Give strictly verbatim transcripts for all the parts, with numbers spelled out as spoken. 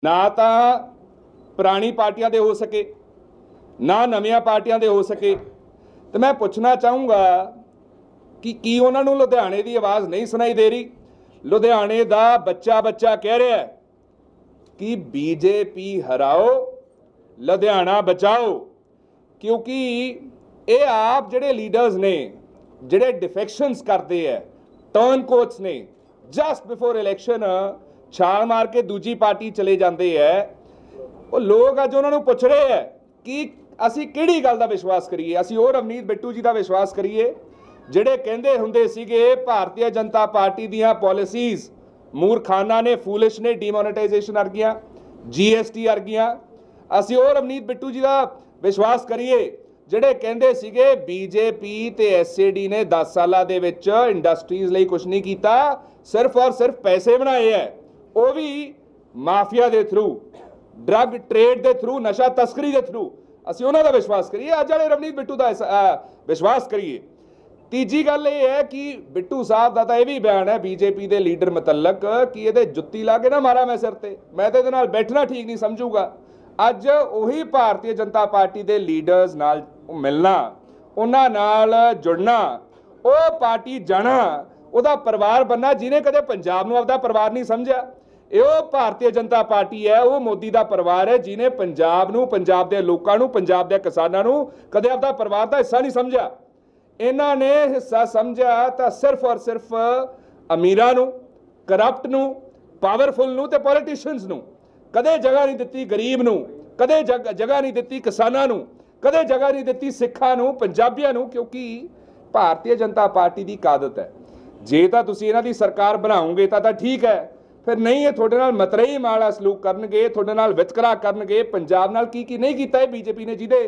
ना तो पुरानी पार्टियां दे हो सके ना नवीं पार्टियां दे हो सके। तो मैं पूछना चाहूँगा कि की उन्होंने लुधियाने की आवाज़ नहीं सुनाई दे रही? लुधियाने का बच्चा बच्चा कह रहा है कि बीजेपी हराओ, लुधियाना बचाओ, क्योंकि ये आप जिहड़े लीडर्स ने जिहड़े डिफेक्शंस करते हैं, टर्न कोच ने, जस्ट बिफोर इलैक्शन छाल मार के दूजी पार्टी चले जाते हैं, वो लोग अज उन्होंने पूछ रहे हैं कि असी किहड़ी गल दा विश्वास करिए? असी और रवनीत बिट्टू जी का विश्वास करिए जिहड़े कहंदे हुंदे सीगे भारतीय जनता पार्टी दियां पॉलिसीज़ मूर्खाना ने, फूलिश ने, डीमोनेटाइजेशन अर्गियां, जी एस टी अर्गियां। असी और रवनीत बिट्टू जी का विश्वास करिए जिहड़े कहंदे सीगे बीजेपी ते एस ए डी ने दस साल दे विच इंडस्ट्रीज़ लई कुछ नहीं कीता, सिर्फ और सिर्फ पैसे बनाए है, वो भी माफिया के थ्रू, ड्रग ट्रेड के थ्रू, नशा तस्करी के थ्रू। असी उन्हों का विश्वास करिए, अज वाले रवनीत बिट्टू का विश्वास करिए। तीजी गल ये है कि बिट्टू साहब का तो यह भी बयान है बीजेपी के लीडर मुतलक कि ये जुत्ती ला के ना मारा मैं सिर ते, मैं तो ये बैठना ठीक नहीं समझूगा। अज उही भारतीय जनता पार्टी के लीडर्स नाल मिलना, उन्हां नाल जुड़ना, वो पार्टी जाना, उहदा परिवार बनना जिन्हें कदे पंजाब नूं आपदा परिवार नहीं समझा। यो भारतीय जनता पार्टी है, वो मोदी का परिवार है जिन्हें पंजाब नूं, पंजाब के लोगों नूं, पंजाब के किसानों नूं कदे आपदा परिवार का हिस्सा नहीं समझा। इन्हां ने हिस्सा समझा तो सिर्फ और सिर्फ अमीरां नूं, करप्ट नूं, पावरफुल नूं ते पॉलिटिशियंस नूं। कदे जगह नहीं दित्ती गरीब नूं, कदे जग जगह नहीं दित्ती किसानां नूं, कदे जगह नहीं दित्ती सिखां नूं, पंजाबियां नूं, क्योंकि भारतीय जनता पार्टी की आदत है जे तां तुसीं इन्हां दी सरकार बनाओगे तां ठीक है, फिर नहीं ये थोड़े नाल मतरई माड़ा सलूक करनगे, थोड़े नाल वितकरा करनगे। पंजाब नाल की की नहीं कीता है बीजेपी ने, जिहदे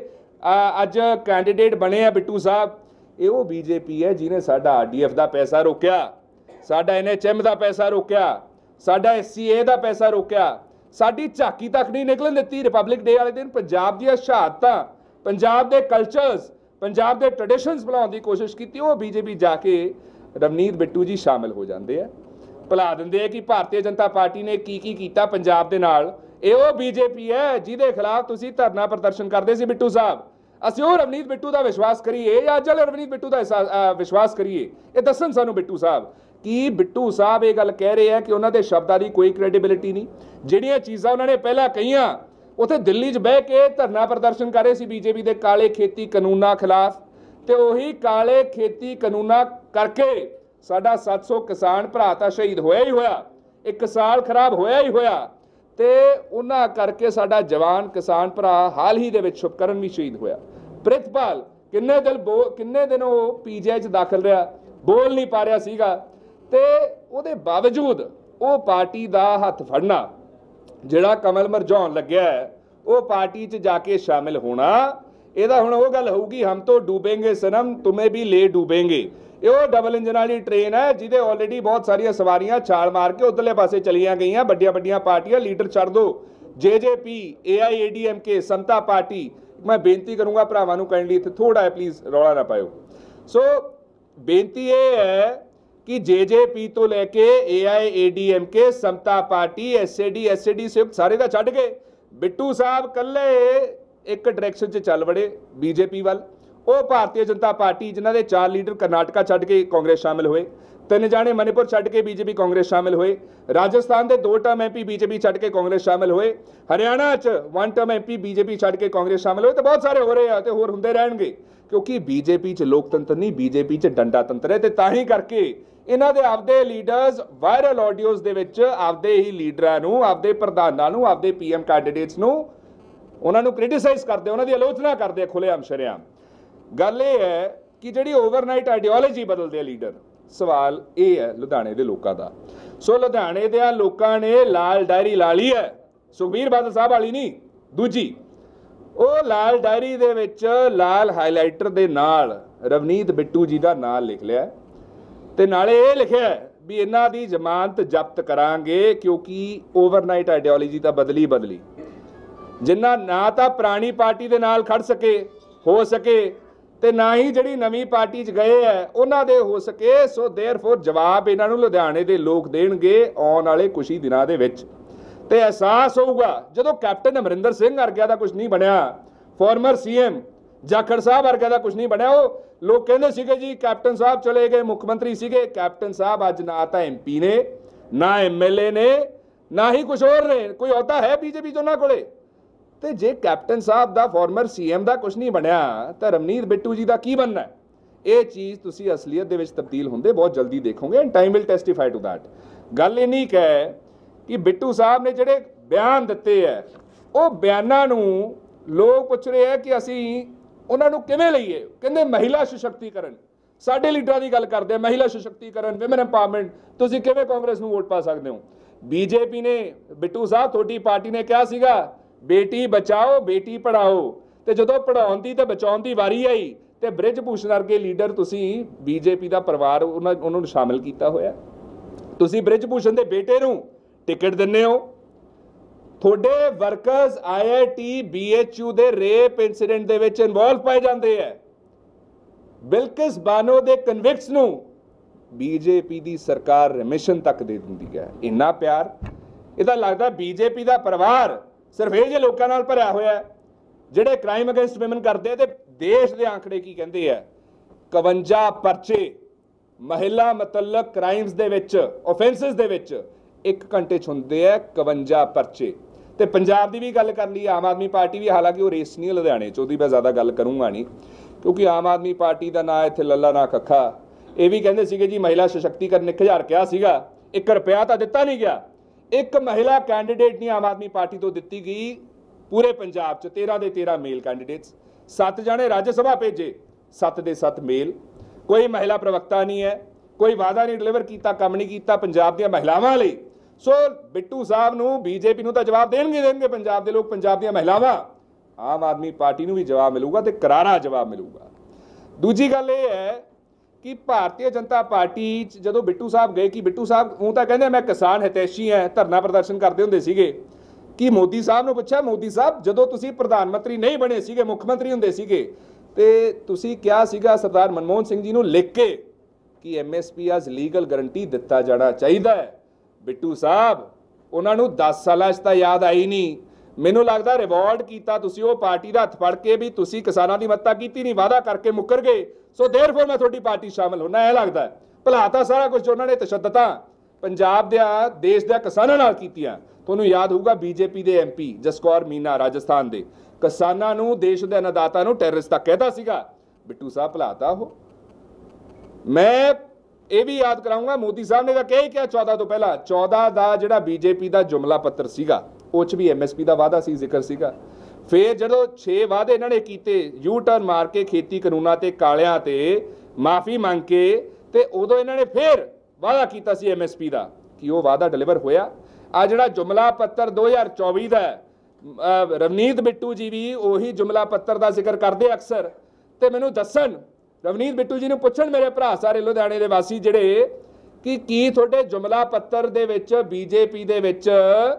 अज कैंडीडेट बने आ बिट्टू साहब, ये वो बीजेपी है जिन्हें साडा आर डी एफ का पैसा रोकया, साडा एन एच एम का पैसा रोकया, साडा एस सी ए का पैसा रोकया, साडी झाकी तक नहीं निकलन दित्ती। रिपब्लिक डे वाले दिन पंजाब दी शहादतां, पंजाब के कल्चरस, पंजाब के ट्रेडिशनस भुलाउण दी कोशिश की, वो बीजेपी जाके रवनीत बिट्टू जी शामिल हो जाते हैं, भुला दिंदे है कि भारतीय जनता पार्टी ने की की कीता पंजाब दे नाल। ये वो बीजेपी है जिहदे खिलाफ तुसीं धरना प्रदर्शन करदे सी बिट्टू साहब। असीं वो रवनीत बिट्टू का विश्वास करिए या अज वाले रवनीत बिट्टू का विश्वास करिए? ये दसन सानू बिट्टू साहब कि बिट्टू साहब ये गल कह रहे हैं कि उन्होंने शब्दां की कोई क्रेडिबिलिटी नहीं। जिहड़ियां चीज़ां उन्होंने पहला कहियां उत्थे दिल्ली च बह के धरना प्रदर्शन कर रहे सी बीजेपी के काले खेती कानूनां खिलाफ, तो उही काले खेती कानूनां करके साडा सत्त सौ किसान भरा तां शहीद होया ही होया, एक साल खराब होया ही होया, ते उन्हां करके साडा जवान किसान भरा हाल ही दे विच शुभकरण भी शहीद होया। प्रितपाल किन्ने दिन बो किन्ने दिन वो पीजीआई च दाखिल रहा, बोल नहीं पा रहा सीगा, ते उहदे बावजूद वो पार्टी का हथ फड़ना जिहड़ा कमल मरझाउण लग्या है, वो पार्टी च जाके शामिल होना, इहदा हुण वो गल होऊगी हम तो डूबेंगे सनम तुम्हें भी ले डूबेंगे। ये डबल इंजन वाली ट्रेन है जिहदे ऑलरेडी बहुत सारिया सवारियां छाल मार के उधरले पासे चलिया गई, बड़िया बड़िया पार्टियां, लीडर छड़ दो, J J P, A I A D M K, Samata party. मैं बेनती करूंगा भरावां नूं काइंडली इत्थे थोड़ा है प्लीज़ रौला ना पाओ। सो बेनती ये है कि जे जे पी तो लैके ए I A D M K, Samata party, S A D S A D Sanyukt सारे का छड्ड के बिट्टू साहब कल्ले एक डायरैक्शन च चल वड़े बीजेपी वाल। वो भारतीय जनता पार्टी जिन्हां दे चार लीडर करनाटका छड्ड के कांग्रेस शामिल हुए, तीन जाने मणिपुर छड्ड के बीजेपी कांग्रेस शामिल हुए, राजस्थान के दो टर्म एम पी बीजेपी छड्ड के कांग्रेस शामिल हुए, हरियाणा च one term M P BJP छड्ड के कांग्रेस शामिल हुए, तो बहुत सारे हो रहे हैं तो होर हुंदे रहणगे, क्योंकि बीजेपी च लोकतंत्र नहीं, बीजेपी च डंडा तंत्र है। तो तां ही करके इन्हां दे आपदे लीडर्स वायरल ऑडियोज़ दे विच आपदे ही लीडरां नूं, आपदे प्रधानां नूं, आपदे पी एम कैंडीडेट्स नूं उन्हां नूं क्रिटिसाइज़ करदे, उन्हां दी आलोचना करदे खुलेआम शरेआम। गल ये है कि जिहड़ी ओवरनाइट आइडियोलॉजी बदलते लीडर, सवाल ये है लुधियाने के लोगों का। सो लुधियाने दे लोगों ने लाल डायरी ला ली है, सुखबीर बादल साहब वाली नहीं, दूजी। वो लाल डायरी दे विच लाल हाईलाइटर दे नाल रवनीत बिट्टू जी का नाम लिख लिया, ते नाले ये लिखिया भी इन्हां दी जमानत जब्त करांगे, क्योंकि ओवरनाइट आइडियोलॉजी तो बदली बदली, जिन्ना ना तो पुरानी पार्टी दे नाल खड़ सके हो सके, ते ना ही जिहड़ी नवीं पार्टी च गए है उन्हां दे हो सके। सो देयरफॉर जवाब इन्हां नूं लुधियाने दे लोग देणगे आउण वाले कुछ ही दिनां दे विच। ਤੇ ਅਹਿਸਾਸ ਹੋਊਗਾ ਜਦੋਂ ਕੈਪਟਨ ਅਮਰਿੰਦਰ ਸਿੰਘ ਵਰਗਿਆਂ ਦਾ ਕੁਝ ਨਹੀਂ ਬਣਿਆ, ਫਾਰਮਰ ਸੀਐਮ ਜਾਖੜ ਸਾਹਿਬ ਵਰਗਿਆਂ ਦਾ ਕੁਝ ਨਹੀਂ ਬਣਿਆ। ਉਹ ਲੋਕ ਕਹਿੰਦੇ ਸੀਗੇ ਜੀ ਕੈਪਟਨ ਸਾਹਿਬ ਚਲੇ ਗਏ, ਮੁੱਖ ਮੰਤਰੀ ਸੀਗੇ। ਕੈਪਟਨ ਸਾਹਿਬ ਅੱਜ ਨਾ ਤਾਂ ਐਮਪੀ ਨੇ, ਨਾ ਐਮਐਲਏ ਨੇ, ਨਾ ਹੀ ਕੁਝ ਹੋਰ ਨੇ। ਕੋਈ ਅਹੁਦਾ ਹੈ ਬੀਜੇਪੀ 'ਚ ਉਹਨਾਂ ਕੋਲੇ? ਤੇ ਜੇ ਕੈਪਟਨ ਸਾਹਿਬ ਦਾ, ਫਾਰਮਰ ਸੀਐਮ ਦਾ ਕੁਝ ਨਹੀਂ ਬਣਿਆ ਤਾਂ ਰਵਨੀਤ ਬਿੱਟੂ ਜੀ ਦਾ ਕੀ ਬਣਨਾ? ਇਹ ਚੀਜ਼ ਤੁਸੀਂ ਅਸਲੀਅਤ ਦੇ ਵਿੱਚ ਤਬਦੀਲ ਹੁੰਦੇ ਬਹੁਤ ਜਲਦੀ ਦੇਖੋਗੇ, and time will testify to that. ਗੱਲ ਇੰਨੀ ਕੁ ਹੈ ਕਿ ਬਿੱਟੂ ਸਾਹਿਬ ਨੇ ਜਿਹੜੇ ਬਿਆਨ ਦਿੱਤੇ ਹੈ, ਉਹ ਬਿਆਨਾਂ ਨੂੰ ਲੋਕ ਪੁੱਛ ਰਹੇ ਹੈ ਕਿ ਅਸੀਂ ਉਹਨਾਂ ਨੂੰ ਕਿਵੇਂ ਲਈਏ। ਕਹਿੰਦੇ ਮਹਿਲਾ ਸਸ਼ਕਤੀਕਰਨ, ਸਾਡੇ ਲੀਡਰਾਂ ਦੀ ਗੱਲ ਕਰਦੇ ਆ, ਮਹਿਲਾ ਸਸ਼ਕਤੀਕਰਨ, ਵਿਮਨ ਐਮਪਾਵਰਮੈਂਟ। ਤੁਸੀਂ ਕਿਵੇਂ ਕਾਂਗਰਸ ਨੂੰ ਵੋਟ ਪਾ ਸਕਦੇ ਹੋ? ਬੀਜੇਪੀ ਨੇ, ਬਿੱਟੂ ਸਾਹਿਬ ਤੁਹਾਡੀ ਪਾਰਟੀ ਨੇ ਕਿਹਾ ਸੀਗਾ ਬੇਟੀ ਬਚਾਓ ਬੇਟੀ ਪੜਾਓ, ਤੇ ਜਦੋਂ ਪੜਾਉਣ ਦੀ ਤੇ ਬਚਾਉਣ ਦੀ ਵਾਰੀ ਆਈ ਤੇ ਬ੍ਰਿਜ ਭੂਸ਼ਣ ਵਰਗੇ ਲੀਡਰ ਤੁਸੀਂ ਬੀਜੇਪੀ ਦਾ ਪਰਿਵਾਰ ਉਹਨਾਂ ਉਹਨਾਂ ਨੂੰ ਸ਼ਾਮਿਲ ਕੀਤਾ ਹੋਇਆ। ਤੁਸੀਂ ਬ੍ਰਿਜ ਭੂਸ਼ਣ ਦੇ ਬੇਟੇ ਨੂੰ ਟਿਕਟ ਦਿੰਦੇ ਹੋ। ਤੁਹਾਡੇ workers I I T B H U ਦੇ ਰੇਪ ਇਨਸੀਡੈਂਟ ਦੇ ਵਿੱਚ ਇਨਵੋਲਵ ਪਾਏ ਜਾਂਦੇ ਹੈ। ਬਿਲਕਿਸ ਬਾਨੋ ਦੇ ਕਨਵਿਕਟਸ ਨੂੰ ਬੀਜੇਪੀ ਦੀ ਸਰਕਾਰ ਰਿਮਿਸ਼ਨ ਤੱਕ ਦੇ ਦਿੰਦੀ ਹੈ। ਇੰਨਾ ਪਿਆਰ! ਇਹਦਾ ਲੱਗਦਾ ਬੀਜੇਪੀ ਦਾ ਪਰਿਵਾਰ ਸਿਰਫ ਇਹ ਜਿਹੇ ਲੋਕਾਂ ਨਾਲ ਭਰਿਆ ਹੋਇਆ ਹੈ ਜਿਹੜੇ ਕ੍ਰਾਈਮ ਅਗੇਂਸਟ ਵਿਮਨ ਕਰਦੇ। ਤੇ ਦੇਸ਼ ਦੇ ਆંકੜੇ ਕੀ ਕਹਿੰਦੇ ਆ? ਇਕਵੰਜਾ ਪਰਚੇ ਮਹਿਲਾ ਮੁਤਲਕ ਕ੍ਰਾਈਮਸ ਦੇ ਵਿੱਚ, ਆਫੈਂਸਸ ਦੇ ਵਿੱਚ ਇੱਕ ਘੰਟੇ 'ਚ ਹੁੰਦੇ ਆ ਇਕਵੰਜਾ ਪਰਚੇ। ਤੇ ਪੰਜਾਬ ਦੀ ਵੀ ਗੱਲ ਕਰ ਲਈ, ਆਮ ਆਦਮੀ ਪਾਰਟੀ ਵੀ, ਹਾਲਾਂਕਿ ਉਹ ਰੇਸ ਨਹੀਂ ਲੁਧਿਆਣੇ 'ਚ, ਉਹਦੀ ਮੈਂ ਜ਼ਿਆਦਾ ਗੱਲ ਕਰੂੰਗਾ ਨਹੀਂ ਕਿਉਂਕਿ ਆਮ ਆਦਮੀ ਪਾਰਟੀ ਦਾ ਨਾਂ ਇੱਥੇ ਲੱਲਾ ਨਾ ਕੱਖਾ। ਇਹ ਵੀ ਕਹਿੰਦੇ ਸੀਗੇ ਜੀ ਮਹਿਲਾ ਸਸ਼ਕਤੀਕਰਨ ਇੱਕ ਹਜ਼ਾਰ ਕਿਹਾ ਸੀਗਾ, ਇੱਕ ਰੁਪਇਆ ਤਾਂ ਦਿੱਤਾ ਨਹੀਂ ਗਿਆ। ਇੱਕ ਮਹਿਲਾ ਕੈਂਡੀਡੇਟ ਨਹੀਂ ਆਮ ਆਦਮੀ ਪਾਰਟੀ ਤੋਂ ਦਿੱਤੀ ਗਈ ਪੂਰੇ ਪੰਜਾਬ 'ਚ। ਤੇਰਾਂ ਦੇ ਤੇਰਾਂ ਮੇਲ ਕੈਂਡੀਡੇਟਸ, ਸੱਤ ਜਾਣੇ ਰਾਜ ਸਭਾ ਭੇਜੇ, ਸੱਤ ਦੇ ਸੱਤ ਮੇਲ। ਕੋਈ ਮਹਿਲਾ ਪ੍ਰਵਕਤਾ ਨਹੀਂ ਹੈ, ਕੋਈ ਵਾਅਦਾ ਨਹੀਂ ਡਿਲੀਵਰ ਕੀਤਾ, ਕੰਮ ਨਹੀਂ ਕੀਤਾ ਪੰਜਾਬ ਦੀਆਂ ਮਹਿਲਾਵਾਂ ਲਈ। ਸੋ ਬਿੱਟੂ ਸਾਹਿਬ ਨੂੰ, ਬੀਜੇਪੀ ਨੂੰ ਤਾਂ ਜਵਾਬ ਦੇਣਗੇ ਦੇਣਗੇ ਪੰਜਾਬ ਦੇ ਲੋਕ, ਪੰਜਾਬ ਦੀਆਂ ਮਹਿਲਾਵਾਂ। ਆਮ ਆਦਮੀ ਪਾਰਟੀ ਨੂੰ ਵੀ ਜਵਾਬ ਮਿਲੂਗਾ ਤੇ ਕਰਾਰਾ ਜਵਾਬ ਮਿਲੂਗਾ। ਦੂਜੀ ਗੱਲ ਇਹ ਹੈ ਕਿ ਭਾਰਤੀ ਜਨਤਾ ਪਾਰਟੀ 'ਚ ਜਦੋਂ ਬਿੱਟੂ ਸਾਹਿਬ ਗਏ, ਕਿ ਬਿੱਟੂ ਸਾਹਿਬ ਉਹ ਤਾਂ ਕਹਿੰਦੇ ਮੈਂ ਕਿਸਾਨ ਹਿਤੈਸ਼ੀ ਹਾਂ, ਧਰਨਾ ਪ੍ਰਦਰਸ਼ਨ ਕਰਦੇ ਹੁੰਦੇ ਸੀਗੇ, ਕਿ ਮੋਦੀ ਸਾਹਿਬ ਨੂੰ ਪੁੱਛਿਆ ਮੋਦੀ ਸਾਹਿਬ ਜਦੋਂ ਤੁਸੀਂ ਪ੍ਰਧਾਨ ਮੰਤਰੀ ਨਹੀਂ ਬਣੇ ਸੀਗੇ, ਮੁੱਖ ਮੰਤਰੀ ਹੁੰਦੇ ਸੀਗੇ, ਤੇ ਤੁਸੀਂ ਕਿਹਾ ਸੀਗਾ ਸਰਦਾਰ ਮਨਮੋਹਨ ਸਿੰਘ ਜੀ ਨੂੰ ਲਿਖ ਕੇ ਕਿ M S P as legal guarantee ਦਿੱਤਾ ਜਾਣਾ ਚਾਹੀਦਾ ਹੈ। ਬਿੱਟੂ ਸਾਹਿਬ ਉਹਨਾਂ ਨੂੰ ਦਸ ਸਾਲਾਂ 'ਚ ਤਾਂ ਯਾਦ ਆਈ ਨਹੀਂ। ਮੈਨੂੰ ਲੱਗਦਾ ਰਿਵਾਰਡ ਕੀਤਾ ਤੁਸੀਂ ਉਹ ਪਾਰਟੀ ਦਾ ਹੱਥ ਫੜ ਕੇ ਵੀ ਤੁਸੀਂ ਕਿਸਾਨਾਂ ਦੀ ਮਦਦ ਕੀਤੀ ਨਹੀਂ, ਵਾਅਦਾ ਕਰਕੇ ਮੁੱਕਰ ਗਏ। ਸੋ ਦੇਰਫੋਰ ਮੈਂ ਤੁਹਾਡੀ ਪਾਰਟੀ ਸ਼ਾਮਿਲ ਹੋਣਾ। ਇਹ ਲੱਗਦਾ ਭਲਾ ਤਾਂ ਸਾਰਾ ਕੁਝ ਉਹਨਾਂ ਨੇ ਤਸ਼ੱਦਦਾਂ ਪੰਜਾਬ ਦੇ ਦੇਸ਼ ਦੇ ਕਿਸਾਨਾਂ ਨਾਲ ਕੀਤੀਆਂ। ਤੁਹਾਨੂੰ ਯਾਦ ਹੋਊਗਾ ਬੀਜੇਪੀ ਦੇ ਐਮ ਪੀ ਜਸਕੌਰ ਮੀਨਾ ਰਾਜਸਥਾਨ ਦੇ, ਕਿਸਾਨਾਂ ਨੂੰ, ਦੇਸ਼ ਦੇ ਅੰਨਦਾਤਾ ਨੂੰ ਟੈਰਰਿਸਟ ਤੱਕ ਕਹਿਦਾ ਸੀਗਾ। ਬਿੱਟੂ ਸਾਹਿਬ ਭਲਾਤਾ ਉਹ। ਮੈਂ ਇਹ ਵੀ ਯਾਦ ਕਰਾਉਂਗਾ ਮੋਦੀ ਸਾਹਿਬ ਨੇ ਤਾਂ ਕਿਹਾ ਹੀ ਕਿਹਾ ਚੌਦਾਂ ਤੋਂ ਪਹਿਲਾਂ, ਚੌਦਾਂ ਦਾ ਜਿਹੜਾ ਬੀਜੇਪੀ ਦਾ ਜੁਮਲਾ ਪੱਤਰ ਸੀਗਾ ਉਹ 'ਚ ਵੀ ਐਮ ਐਸ ਪੀ ਦਾ ਵਾਅਦਾ ਸੀ, ਜ਼ਿਕਰ ਸੀਗਾ। ਫਿਰ ਜਦੋਂ ਛੇ ਵਾਅਦੇ ਇਹਨਾਂ ਨੇ ਕੀਤੇ, ਯੂ ਟਰਨ ਮਾਰ ਕੇ ਖੇਤੀ ਕਾਨੂੰਨਾਂ ਤੇ ਕਾਲਿਆਂ ਤੇ ਮਾਫੀ ਮੰਗ ਕੇ, ਤੇ ਉਦੋਂ ਇਹਨਾਂ ਨੇ ਫਿਰ ਵਾਅਦਾ ਕੀਤਾ ਸੀ ਐਮ ਐਸ ਪੀ ਦਾ, ਕਿ ਉਹ ਵਾਅਦਾ ਡਿਲੀਵਰ ਹੋਇਆ। ਆ ਜਿਹੜਾ ਜੁਮਲਾ ਪੱਤਰ ਦੋ ਹਜ਼ਾਰ ਚੌਵੀ ਦਾ ਰਵਨੀਤ ਬਿੱਟੂ ਜੀ ਵੀ ਉਹੀ ਜੁਮਲਾ ਪੱਤਰ ਦਾ ਜ਼ਿਕਰ ਕਰਦੇ ਅਕਸਰ। ਤੇ ਮੈਨੂੰ ਦੱਸਣ, ਰਵਨੀਤ ਬਿੱਟੂ ਜੀ ਨੂੰ ਪੁੱਛਣ ਮੇਰੇ ਭਰਾ ਸਾਰੇ ਲੁਧਿਆਣੇ ਦੇ ਵਾਸੀ ਜਿਹੜੇ, ਕਿ ਕੀ ਤੁਹਾਡੇ ਜੁਮਲਾ ਪੱਤਰ ਦੇ ਵਿੱਚ ਬੀਜੇਪੀ ਦੇ ਵਿੱਚ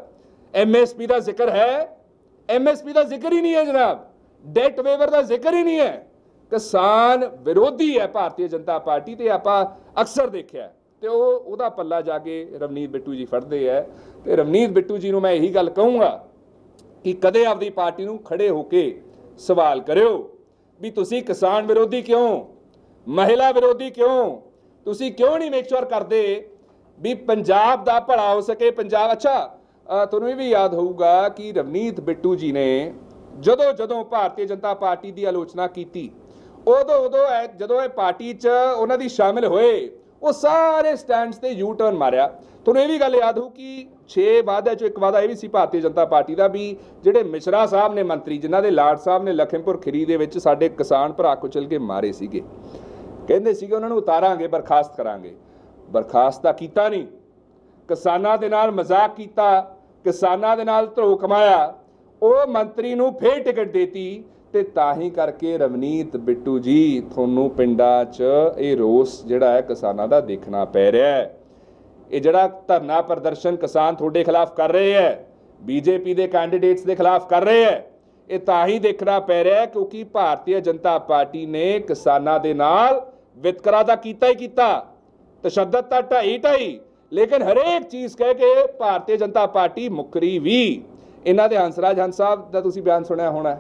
ਐਮ ਐਸ ਪੀ ਦਾ ਜ਼ਿਕਰ ਹੈ? ਐਮ ਐਸ ਪੀ ਦਾ ਜ਼ਿਕਰ ਹੀ ਨਹੀਂ ਹੈ ਜਨਾਬ, ਡੈਟ ਵੇਵਰ ਦਾ ਜ਼ਿਕਰ ਹੀ ਨਹੀਂ ਹੈ। ਕਿਸਾਨ ਵਿਰੋਧੀ ਹੈ ਭਾਰਤੀ ਜਨਤਾ ਪਾਰਟੀ, ਤੇ ਆਪਾਂ ਅਕਸਰ ਦੇਖਿਆ। ਤੇ ਉਹ ਉਹਦਾ ਪੱਲਾ ਜਾ ਕੇ ਰਵਨੀਤ ਬਿੱਟੂ ਜੀ ਫੜਦੇ ਹੈ। ਤੇ ਰਵਨੀਤ ਬਿੱਟੂ ਜੀ ਨੂੰ ਮੈਂ ਇਹੀ ਗੱਲ ਕਹੂੰਗਾ ਕਿ ਕਦੇ ਆਪਦੀ ਪਾਰਟੀ ਨੂੰ ਖੜੇ ਹੋ ਕੇ ਸਵਾਲ ਕਰਿਓ ਵੀ ਤੁਸੀਂ ਕਿਸਾਨ ਵਿਰੋਧੀ ਕਿਉਂ, ਮਹਿਲਾ ਵਿਰੋਧੀ ਕਿਉਂ? ਤੁਸੀਂ ਕਿਉਂ ਨਹੀਂ ਮੇਕ ਸ਼ੋਰ ਕਰਦੇ ਵੀ ਪੰਜਾਬ ਦਾ ਭਲਾ ਹੋ ਸਕੇ? ਪੰਜਾਬ ਅੱਛਾ ਤੁਹਾਨੂੰ ਇਹ ਵੀ ਯਾਦ ਹੋਊਗਾ ਕਿ ਰਵਨੀਤ ਬਿੱਟੂ ਜੀ ਨੇ ਜਦੋਂ ਜਦੋਂ ਭਾਰਤੀ ਜਨਤਾ ਪਾਰਟੀ ਦੀ ਆਲੋਚਨਾ ਕੀਤੀ, ਉਦੋਂ ਉਦੋਂ ਜਦੋਂ ਇਹ ਪਾਰਟੀ 'ਚ ਉਹਨਾਂ ਦੀ ਸ਼ਾਮਿਲ ਹੋਏ, ਉਹ ਸਾਰੇ ਸਟੈਂਡਸ ਤੇ ਯੂ ਟਰਨ ਮਾਰਿਆ। ਤੁਹਾਨੂੰ ਇਹ ਵੀ ਗੱਲ ਯਾਦ ਹੋ ਕਿ ਛੇ ਵਾਅਦਿਆਂ 'ਚੋਂ ਇੱਕ ਵਾਅਦਾ ਇਹ ਵੀ ਸੀ ਭਾਰਤੀ ਜਨਤਾ ਪਾਰਟੀ ਦਾ ਵੀ ਜਿਹੜੇ ਮਿਸ਼ਰਾ ਸਾਹਿਬ ਨੇ ਮੰਤਰੀ, ਜਿਨ੍ਹਾਂ ਦੇ ਲਾਡ ਸਾਹਿਬ ਨੇ ਲਖੀਮਪੁਰ ਖੀਰੀ ਦੇ ਵਿੱਚ ਸਾਡੇ ਕਿਸਾਨ ਭਰਾ ਕੁਚਲ ਕੇ ਮਾਰੇ ਸੀਗੇ, ਕਹਿੰਦੇ ਸੀਗੇ ਉਹਨਾਂ ਨੂੰ ਉਤਾਰਾਂਗੇ, ਬਰਖਾਸਤ ਕਰਾਂਗੇ। ਬਰਖਾਸਤ ਤਾਂ ਕੀਤਾ ਨਹੀਂ, ਕਿਸਾਨਾਂ ਦੇ ਨਾਲ ਮਜ਼ਾਕ ਕੀਤਾ, ਕਿਸਾਨਾਂ ਦੇ ਨਾਲ ਧਰੋ ਕਮਾਇਆ। ਉਹ ਮੰਤਰੀ ਨੂੰ ਫੇਰ ਟਿਕਟ ਦੇਤੀ। ਤੇ ਤਾਂ ਹੀ ਕਰਕੇ ਰਵਨੀਤ ਬਿੱਟੂ ਜੀ ਤੁਹਾਨੂੰ ਪਿੰਡਾਂ 'ਚ ਇਹ ਰੋਸ ਜਿਹੜਾ ਹੈ ਕਿਸਾਨਾਂ ਦਾ ਦੇਖਣਾ ਪੈ ਰਿਹਾ ਹੈ। ਇਹ ਜਿਹੜਾ ਧਰਨਾ ਪ੍ਰਦਰਸ਼ਨ ਕਿਸਾਨ ਤੁਹਾਡੇ ਖਿਲਾਫ ਕਰ ਰਹੇ ਹੈ, ਬੀਜੇਪੀ ਦੇ ਕੈਂਡੀਡੇਟਸ ਦੇ ਖਿਲਾਫ ਕਰ ਰਹੇ ਹੈ, ਇਹ ਤਾਂ ਹੀ ਦੇਖਣਾ ਪੈ ਰਿਹਾ ਕਿਉਂਕਿ ਭਾਰਤੀ ਜਨਤਾ ਪਾਰਟੀ ਨੇ ਕਿਸਾਨਾਂ ਦੇ ਨਾਲ ਵਿਤਕਰਾ ਤਾਂ ਕੀਤਾ ਹੀ ਕੀਤਾ, ਤਸ਼ੱਦਦ ਤਾਂ ਢਾਈ ਢਾਈ, लेकिन हरेक चीज़ कह के भारतीय जनता पार्टी मुकरी भी। इन्हां दे हंसराज हंस साहब दा तुसीं बयान सुनिया होना,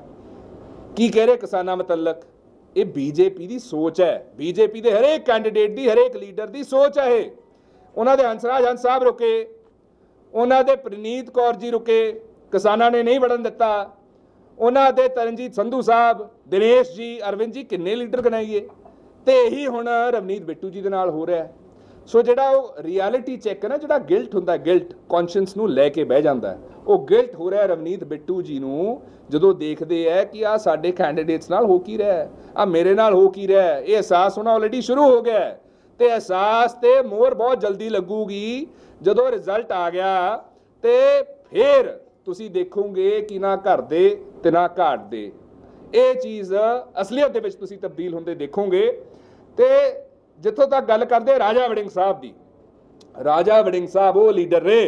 की कह रहे किसानां मुतल्लक। ये बीजेपी की सोच है, बीजेपी के हरेक कैंडीडेट की, हरेक लीडर की सोच है। उन्होंने हंसराज हंस साहब रुके, उन्होंने प्रनीत कौर जी रुके, किसानां ने नहीं बढ़न दिता। उन्होंने तरनजीत संधू साहब, दिनेश जी, अरविंद जी, किन्ने लीडर गिनाइए। तो यही हुण रवनीत बिट्टू जी दे नाल हो रहा है। सो जिहड़ा वो रियलिटी चैक है ना, जिहड़ा गिल्ट हुंदा, गिल्ट कॉन्शियस नूं लै के बह जांदा है, वो गिल्ट हो रहा है रवनीत बिट्टू जी नूं ਜਦੋਂ देखते है कि आ साडे कैंडीडेट्स नाल हो की रहा है, आ मेरे नाल हो की रहा है। ये एहसास होना ऑलरेडी शुरू हो गया है, तो एहसास तो मोहर बहुत जल्दी लगूगी जदों रिजल्ट आ गया। तो फिर तुसी देखोगे कि ना घर दे ते ना घाट दे, ये चीज़ असलीयत दे विच तुसी तब्दील होंदे देखोगे। तो जिथों तक गल करते राजा वड़िंग साहब की, राजा वड़िंग साहब वो लीडर ने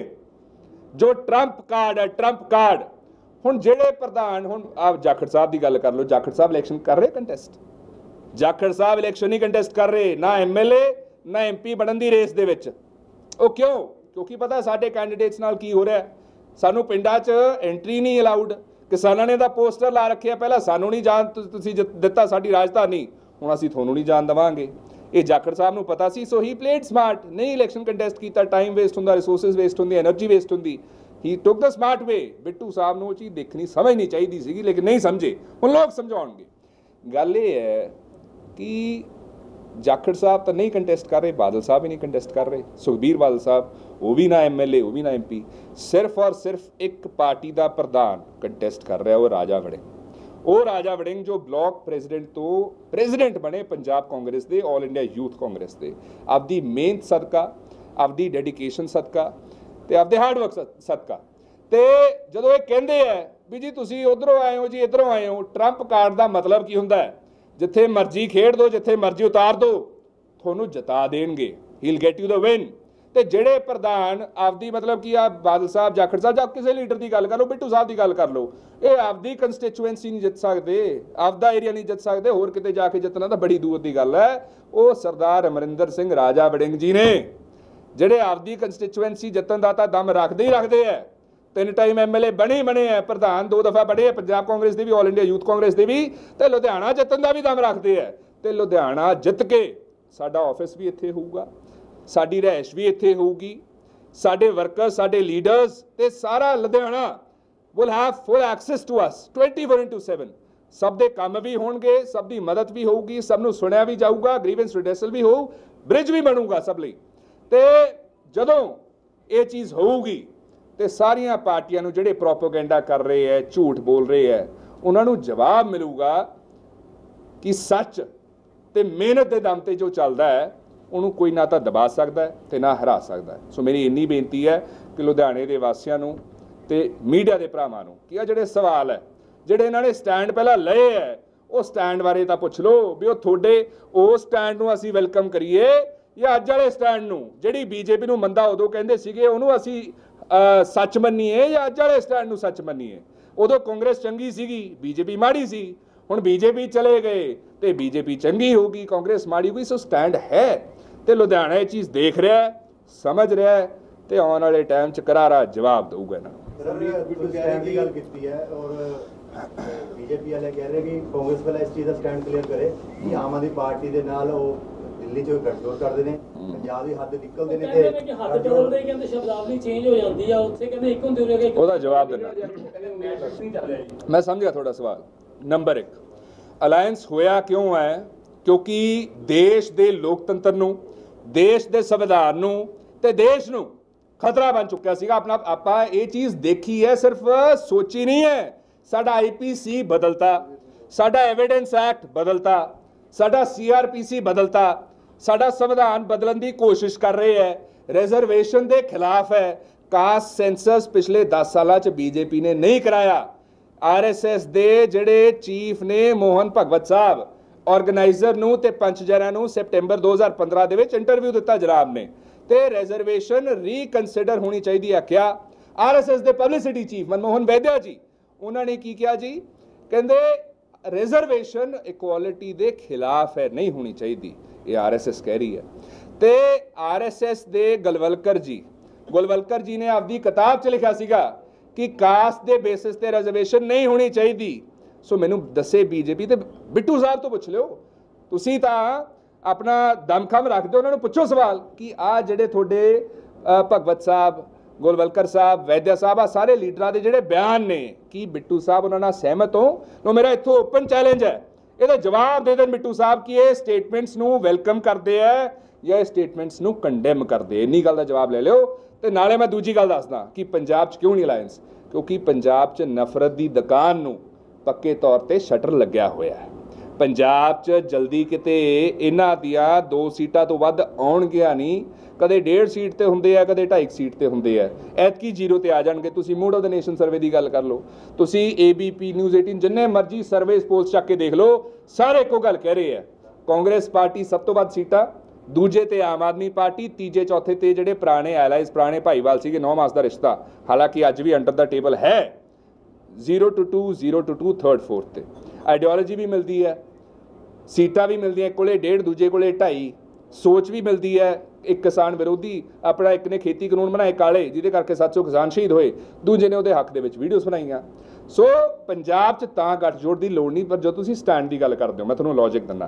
जो ट्रंप कार्ड है, ट्रंप कार्ड। हुण जिहड़े प्रधान, हुण आप जाखड़ साहब की गल कर लो, जाखड़ साहब इलैक्शन कर रहे कंटेस्ट, जाखड़ साहब इलैक्शन नहीं कंटेस्ट कर रहे, ना एम एल ए ना एम पी बनन दी रेस दे विच। वो क्यों? क्योंकि पता साडे कैंडीडेट्स नाल की हो रहा है। सानू पिंडां च एंट्री नहीं अलाउड, किसानां ने तां पोस्टर ला रखे, पहला सानू नहीं जान तुसीं दिता साडी राजधानी, हुण असीं तुहानूं नहीं जान देवांगे। ये जाखड़ साहब नूं पता सी, सो ही प्लेड स्मार्ट, नहीं इलैक्शन कंटेस्ट कीता, टाइम वेस्ट हुंदा, रिसोर्सिस वेस्ट हुंदी, एनर्जी वेस्ट हुंदी। He took the smart way. Bittu साहब नूं चीज़ देखनी समझनी चाहिए सी, लेकिन नहीं समझे। हुण लोग समझाउणगे। गल ये है कि जाखड़ साहब तो नहीं कंटेस्ट कर रहे, बादल साहब ही नहीं कंटेस्ट कर रहे, सुखबीर बादल साहब वो भी ना एम एल ए, वो भी ना एम पी, सिर्फ और सिर्फ एक पार्टी का प्रधान कंटेस्ट कर रहा है, वो राजा वड़िंग। वो राजा वड़िंग जो ब्लॉक प्रेजिडेंट तो प्रेजिडेंट बने पंजाब कांग्रेस के, ऑल इंडिया यूथ कांग्रेस के, आपकी मेहनत सदका, आपकी डेडिकेशन सदका ते आपदे हार्डवर्क सदका। तो जो ये कहते हैं भी जी तुसी उधरों आए हो, जी इधरों आए हो, ट्रंप कार्ड का मतलब की हुंदा है, जिथे मर्जी खेड दो, जिथे मर्जी उतार दो, थोनू जिता देंगे, he will get you the win. तो जिहड़े प्रधान आपदी मतलब कि आप बादल साहब, जाखड़ साहब, आप किसी लीडर की गल कर लो, बिट्टू साहब की गल कर लो, ये आपदी कंस्टिचुएंसी नहीं जित सकते, आपदा एरिया नहीं जित सकते, होर किते जाके जितना तो बड़ी दूर की गल है। वो सरदार अमरिंदर सिंह राजा वड़िंग जी ने ਜਿਹੜੇ ਆਪਦੀ ਕੰਸਟੀਚੁਐਂਸੀ ਜਿੱਤਣ ਦਾ ਤਾਂ ਦਮ ਰੱਖਦੇ ਹੀ ਰੱਖਦੇ ਹੈ। ਤਿੰਨ ਟਾਈਮ ਐਮ ਐਲ ਏ ਬਣੇ ਬਣੇ ਹੈ, ਪ੍ਰਧਾਨ ਦੋ ਦਫਾ ਬਣੇ ਹੈ, ਪੰਜਾਬ ਕਾਂਗਰਸ ਦੇ ਵੀ, ਆਲ ਇੰਡੀਆ ਯੂਥ ਕਾਂਗਰਸ ਦੇ ਵੀ, ਤੇ ਲੁਧਿਆਣਾ ਜਿੱਤਣ ਦਾ ਵੀ ਦਮ ਰੱਖਦੇ ਹੈ। ਤੇ ਲੁਧਿਆਣਾ ਜਿੱਤ ਕੇ ਸਾਡਾ ਆਫਿਸ ਵੀ ਇੱਥੇ ਹੋਊਗਾ, ਸਾਡੀ ਰਹਿائش ਵੀ ਇੱਥੇ ਹੋਊਗੀ, ਸਾਡੇ ਵਰਕਰ, ਸਾਡੇ ਲੀਡਰਸ ਤੇ ਸਾਰਾ Ludhiana will have full access to us twenty four into seven. ਸਭ ਦੇ ਕੰਮ ਵੀ ਹੋਣਗੇ, ਸਭ ਦੀ ਮਦਦ ਵੀ ਹੋਊਗੀ, ਸਭ ਨੂੰ ਸੁਣਿਆ ਵੀ ਜਾਊਗਾ, ਗ੍ਰੀਵੈਂਸ ਰਿਡਰਸਲ ਵੀ ਹੋਊ, ਬ੍ਰਿਜ ਵੀ ਬਣੂਗਾ ਸਭ ਲਈ। तो जदों ये चीज़ होगी तो सारिया पार्टियां नूं जिहड़े प्रोपोगेंडा कर रहे हैं, झूठ बोल रहे हैं, उन्होंने जवाब मिलूगा कि सच ते मेहनत के दम ते जो चलता है उन्होंने कोई ना तो दबा सकता है तो ना हरा सकता है। सो मेरी इन्नी बेनती है कि लुधियाने के वासियों नूं ते मीडिया के भरावां नूं कि आ जिहड़े सवाल है, जिहड़े इन्होंने स्टैंड पहला लए है, वो स्टैंड बारे तो पुछ लो भी वो तुहाडे उस स्टैंड नूं असीं वेलकम करिए या अज वाले स्टैंड नूं, जिहड़ी बीजेपी नूं मंदा उदों कहंदे सीगे उहनूं असीं सच मन्नीए या अज वाले स्टैंड नूं सच मन्नीए। उदों कांग्रेस चंगी सीगी, बीजेपी माड़ी सी, हुण बीजेपी चले गए तो बीजेपी चंगी होगी, कांग्रेस माड़ी होगी। सो स्टैंड है तो लुधियाना ये चीज़ देख रहा है, समझ रहा है, तो आने वाले टाइम च करारा जवाब दूगा इन्हां बीजेपी वाले कह रहे कि कांग्रेस वाला इस चीज़ का स्टैंड क्लीयर करे कि आम आदमी पार्टी के नाल दिल्ली च गठजोड़ करते हैं, पंजाब की हद निकलते हैं ते हद बदलदे कहंदे शब्दावली चेंज हो जाती है, उत्थे कहंदे एक हुंदे रहे ओहदा जवाब देना। मैं समझ गया थोड़ा सवाल। नंबर एक, अलायंस होया क्यों है? क्योंकि देश के लोकतंत्र नूं, देश के संविधान नूं ते देश नूं खतरा बन चुका सीगा। अपना आपां ये चीज़ देखी है, सिर्फ सोची नहीं है। साडा आई पी सी बदलता, साडा एविडेंस एक्ट बदलता, साडा सी आर पी सी बदलता, साडा संविधान बदलन की कोशिश कर रहे हैं, रिजर्वेशन के खिलाफ है। कास्ट सेंसस पिछले दस साल बीजेपी ने नहीं कराया। आर एस एस के जिहड़े चीफ ने मोहन भगवत साहब ऑर्गेनाइजर नूं ते पंचजरा नूं सितंबर दो हज़ार पंद्रह दे विच इंटरव्यू दिता जनाब ने, ते रिजर्वेशन रीकनसिडर होनी चाहिए है। क्या आर एस एस के पब्लिसिटी चीफ मनमोहन वैद्या जी उन्होंने की किया जी, कहते रिजर्वेशन इक्वालिटी के खिलाफ है, नहीं होनी चाहिए, ये आर एस एस कह रही है। ਤੇ ਆਰ एस एस ਦੇ ਗਲਵਲਕਰ ਜੀ ਗਲਵਲਕਰ ਜੀ ਨੇ ਆਪਦੀ ਕਿਤਾਬ 'ਚ ਲਿਖਿਆ ਸੀਗਾ ਕਿ ਕਾਸਟ ਦੇ ਬੇਸਿਸ ਤੇ ਰਿਜ਼ਰਵੇਸ਼ਨ ਨਹੀਂ ਹੋਣੀ ਚਾਹੀਦੀ। ਸੋ ਮੈਨੂੰ ਦੱਸੇ ਬੀਜੇਪੀ ਤੇ ਬਿੱਟੂ ਸਾਹਿਬ ਤੋਂ ਪੁੱਛ ਲਿਓ, ਤੁਸੀਂ ਤਾਂ ਆਪਣਾ ਦਮਖਮ ਰੱਖਦੇ ਹੋ, ਉਹਨਾਂ ਨੂੰ ਪੁੱਛੋ ਸਵਾਲ ਕਿ ਆ ਜਿਹੜੇ ਤੁਹਾਡੇ ਭਗਵਤ ਸਾਹਿਬ, ਗੋਲਵਲਕਰ ਸਾਹਿਬ, ਵੈਦਿਆ ਸਾਹਿਬ, ਆ ਸਾਰੇ ਲੀਡਰਾਂ ਦੇ ਜਿਹੜੇ ਬਿਆਨ ਨੇ ਕੀ ਬਿੱਟੂ ਸਾਹਿਬ ਉਹਨਾਂ ਨਾਲ ਸਹਿਮਤ ਹੋ? ਲੋ ਮੇਰਾ ਇੱਥੋਂ ਓਪਨ ਚੈਲੰਜ ਹੈ, ਇਹਦਾ ਜਵਾਬ ਦੇ ਦੇਣ ਬਿੱਟੂ ਸਾਹਿਬ ਕਿ ਇਹ ਸਟੇਟਮੈਂਟਸ ਨੂੰ ਵੈਲਕਮ ਕਰਦੇ ਆ ਜਾਂ ਇਹ ਸਟੇਟਮੈਂਟਸ ਨੂੰ ਕੰਡੈਮ ਕਰਦੇ। ਇੰਨੀ ਗੱਲ ਦਾ ਜਵਾਬ ਲੈ ਲਿਓ। ਤੇ ਨਾਲੇ ਮੈਂ ਦੂਜੀ ਗੱਲ ਦੱਸਦਾ ਕਿ ਪੰਜਾਬ 'ਚ ਕਿਉਂ ਨਹੀਂ ਅਲਾਇੰਸ, ਕਿਉਂਕਿ ਪੰਜਾਬ 'ਚ ਨਫ਼ਰਤ ਦੀ ਦੁਕਾਨ ਨੂੰ ਪੱਕੇ ਤੌਰ ਤੇ ਸ਼ਟਰ ਲੱਗਿਆ ਹੋਇਆ ਹੈ। ਪੰਜਾਬ 'ਚ ਜਲਦੀ ਕਿਤੇ ਇਹਨਾਂ ਦੀਆਂ ਦੋ ਸੀਟਾਂ ਤੋਂ ਵੱਧ ਆਉਣਗੀਆਂ ਨਹੀਂ, ਕਦੇ ਡੇਢ ਸੀਟ ਤੇ ਹੁੰਦੇ ਆ, ਕਦੇ ਢਾਈ ਸੀਟ ਤੇ ਹੁੰਦੇ ਆ, ਐਤਕੀ ਜ਼ੀਰੋ ਤੇ ਆ ਜਾਣਗੇ। ਤੁਸੀਂ mood of the nation survey ਦੀ ਗੱਲ ਕਰ ਲਓ, ਤੁਸੀਂ ਏ ਬੀ ਪੀ ਨਿਊਜ਼ ਅਠਾਰਾਂ ਜਿੰਨੇ ਮਰਜ਼ੀ ਸਰਵੇ ਪੋਲਸ ਚੱਕ ਕੇ ਦੇਖ ਲਓ, ਸਾਰੇ ਇੱਕੋ ਗੱਲ ਕਹਿ ਰਹੇ ਆ, ਕਾਂਗਰਸ ਪਾਰਟੀ ਸਭ ਤੋਂ ਵੱਧ ਸੀਟਾਂ, ਦੂਜੇ ਤੇ ਆਮ ਆਦਮੀ ਪਾਰਟੀ, ਤੀਜੇ ਚੌਥੇ ਤੇ ਜਿਹੜੇ ਪੁਰਾਣੇ ਐਲਾਈਜ਼, ਪੁਰਾਣੇ ਭਾਈਵਾਲ ਸੀਗੇ, ਨੌ ਮਾਸ ਦਾ ਰਿਸ਼ਤਾ, ਹਾਲਾਂਕਿ ਅੱਜ ਵੀ ਅੰਡਰ ਦਾ ਟੇਬਲ ਹੈ, zero two two zero two two third fourth ਤੇ। ਆਈਡੀਓਲੋਜੀ ਵੀ ਮਿਲਦੀ ਹੈ, ਸੀਟਾਂ ਵੀ ਮਿਲਦੀਆਂ, ਇੱਕ ਕੋਲੇ ਡੇਢ, ਦੂਜੇ ਕੋਲੇ ਢਾਈ, ਸੋਚ ਵੀ ਮਿਲਦੀ ਹੈ। ਇੱਕ ਕਿਸਾਨ ਵਿਰੋਧੀ, ਆਪਣਾ ਇੱਕ ਨੇ ਖੇਤੀ ਕਾਨੂੰਨ ਬਣਾਏ ਕਾਲੇ ਜਿਹਦੇ ਕਰਕੇ ਸੱਤ ਸੌ ਕਿਸਾਨ ਸ਼ਹੀਦ ਹੋਏ, ਦੂਜੇ ਨੇ ਉਹਦੇ ਹੱਕ ਦੇ ਵਿੱਚ ਵੀਡੀਓਜ਼ ਬਣਾਈਆਂ। ਸੋ ਪੰਜਾਬ 'ਚ ਤਾਂ ਗੱਠਜੋੜ ਦੀ ਲੋੜ ਨਹੀਂ। ਪਰ ਜਦੋਂ ਤੁਸੀਂ ਸਟੈਂਡ ਦੀ ਗੱਲ ਕਰਦੇ ਹੋ, ਮੈਂ ਤੁਹਾਨੂੰ ਲੌਜਿਕ ਦਿੰਦਾ,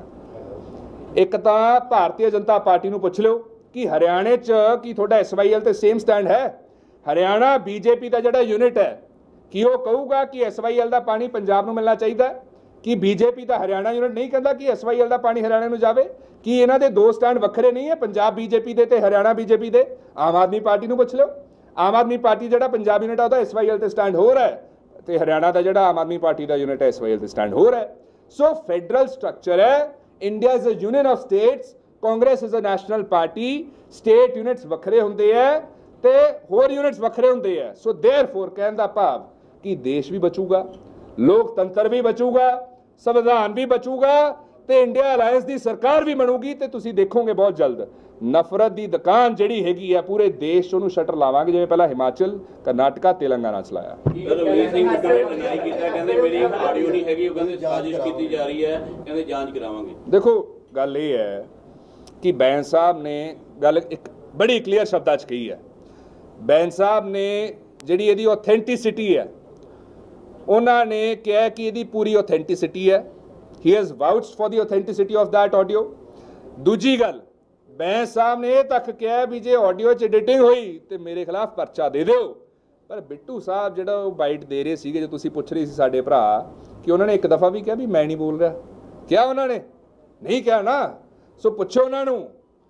ਇੱਕ ਤਾਂ ਭਾਰਤੀ ਜਨਤਾ ਪਾਰਟੀ ਨੂੰ ਪੁੱਛ ਲਿਓ ਕਿ ਹਰਿਆਣੇ 'ਚ ਕੀ ਤੁਹਾਡਾ ਐਸ ਵਾਈ ਐਲ ਤੇ ਸੇਮ ਸਟੈਂਡ ਹੈ? ਹਰਿਆਣਾ ਬੀਜੇਪੀ ਦਾ ਜਿਹੜਾ ਯੂਨਿਟ ਹੈ, ਕੀ ਉਹ ਕਹੂਗਾ ਕਿ ਐਸ ਵਾਈ ਐਲ ਦਾ ਪਾਣੀ ਪੰਜਾਬ ਨੂੰ ਮਿਲਣਾ ਚਾਹੀਦਾ? ਕਿ ਬੀਜੇਪੀ ਦਾ ਹਰਿਆਣਾ ਯੂਨਿਟ ਨਹੀਂ ਕਹਿੰਦਾ ਕਿ ਐਸ ਵਾਈ ਐਲ ਦਾ ਪਾਣੀ ਹਰਿਆਣਾ ਨੂੰ ਜਾਵੇ? ਕੀ ਇਹਨਾਂ ਦੇ ਦੋ ਸਟੈਂਡ ਵੱਖਰੇ ਨਹੀਂ ਹੈ, ਪੰਜਾਬ ਬੀਜੇਪੀ ਦੇ ਤੇ ਹਰਿਆਣਾ ਬੀਜੇਪੀ ਦੇ? ਆਮ ਆਦਮੀ ਪਾਰਟੀ ਨੂੰ ਪੁੱਛ ਲਿਓ, ਆਮ ਆਦਮੀ ਪਾਰਟੀ ਜਿਹੜਾ ਪੰਜਾਬ ਯੂਨਿਟ ਆ ਉਹਦਾ ਐਸ ਵਾਈ ਐਲ ਤੇ ਸਟੈਂਡ ਹੋਰ ਹੈ, ਤੇ ਹਰਿਆਣਾ ਦਾ ਜਿਹੜਾ ਆਮ ਆਦਮੀ ਪਾਰਟੀ ਦਾ ਯੂਨਿਟ ਹੈ ਐਸ ਵਾਈ ਐਲ ਤੇ ਸਟੈਂਡ ਹੋਰ ਹੈ। ਸੋ ਫੈਡਰਲ ਸਟਰਕਚਰ ਹੈ, India is a union of states, Congress is a national party, state units ਵੱਖਰੇ ਹੁੰਦੇ ਹੈ ਤੇ ਹੋਰ ਯੂਨਿਟਸ ਵੱਖਰੇ ਹੁੰਦੇ ਹੈ। ਸੋ ਦੇਅਰਫੋਰ ਕਹਿਣ ਦਾ ਭਾਵ ਕਿ ਦੇਸ਼ ਵੀ ਬਚੂਗਾ, ਲੋਕਤੰਤਰ ਵੀ ਬਚੂਗਾ, ਸੰਵਿਧਾਨ ਵੀ ਬਚੂਗਾ ਤੇ ਇੰਡੀਆ ਅਲਾਇੰਸ ਦੀ ਸਰਕਾਰ ਵੀ ਬਣੂਗੀ। ਤੇ ਤੁਸੀਂ ਦੇਖੋਗੇ ਬਹੁਤ ਜਲਦ ਨਫ਼ਰਤ ਦੀ ਦੁਕਾਨ ਜਿਹੜੀ ਹੈਗੀ ਆ ਪੂਰੇ ਦੇਸ਼ 'ਚ ਉਹਨੂੰ ਸ਼ਟਰ ਲਾਵਾਂਗੇ, ਜਿਵੇਂ ਪਹਿਲਾਂ ਹਿਮਾਚਲ, ਕਰਨਾਟਕਾ, ਤੇਲੰਗਾਨਾ 'ਚ ਲਾਇਆ। ਰਵਨੀਤ ਸਿੰਘ ਨੇ ਡਿਨਾਈ ਕੀਤਾ, ਕਹਿੰਦੇ ਮੇਰੀ ਆਡੀਓ ਨਹੀਂ ਹੈਗੀ, ਉਹ ਕਹਿੰਦੇ ਸਾਜ਼ਿਸ਼ ਕੀਤੀ ਜਾ ਰਹੀ ਹੈ, ਕਹਿੰਦੇ ਜਾਂਚ ਕਰਾਵਾਂਗੇ। ਦੇਖੋ ਗੱਲ ਇਹ ਹੈ ਕਿ ਬੈਂਸ ਸਾਹਿਬ ਨੇ ਗੱਲ ਇੱਕ ਬੜੀ ਕਲੀਅਰ ਸ਼ਬਦਾਂ 'ਚ ਕਹੀ ਹੈ। ਬੈਂਸ ਸਾਹਿਬ ਨੇ ਜਿਹੜੀ ਇਹਦੀ ਆਥੈਂਟਿਸਿਟੀ ਹੈ, ਉਹਨਾਂ ਨੇ ਕਿਹਾ ਕਿ ਇਹਦੀ ਪੂਰੀ ਆਥੈਂਟਿਸਿਟੀ ਹੈ। He has vouched for the authenticity of that audio. ਦੂਜੀ ਗੱਲ, ਬੈਂਸ ਸਾਹਿਬ ਨੇ ਇਹ ਤੱਕ ਕਿਹਾ ਵੀ ਜੇ ਆਡੀਓ 'ਚ ਐਡੀਟਿੰਗ ਹੋਈ ਤੇ ਮੇਰੇ ਖਿਲਾਫ ਪਰਚਾ ਦੇ ਦਿਓ। ਪਰ ਬਿੱਟੂ ਸਾਹਿਬ ਜਿਹੜਾ ਉਹ ਬਾਈਟ ਦੇ ਰਹੇ ਸੀਗੇ, ਜੇ ਤੁਸੀਂ ਪੁੱਛ ਰਹੇ ਸੀ ਸਾਡੇ ਭਰਾ ਕਿ ਉਹਨਾਂ ਨੇ ਇੱਕ ਦਫਾ ਵੀ ਕਿਹਾ ਵੀ ਮੈਂ ਨਹੀਂ ਬੋਲ ਰਿਹਾ, ਕਿਹਾ ਉਹਨਾਂ ਨੇ? ਨਹੀਂ ਕਿਹਾ ਨਾ। ਸੋ ਪੁੱਛੋ ਉਹਨਾਂ ਨੂੰ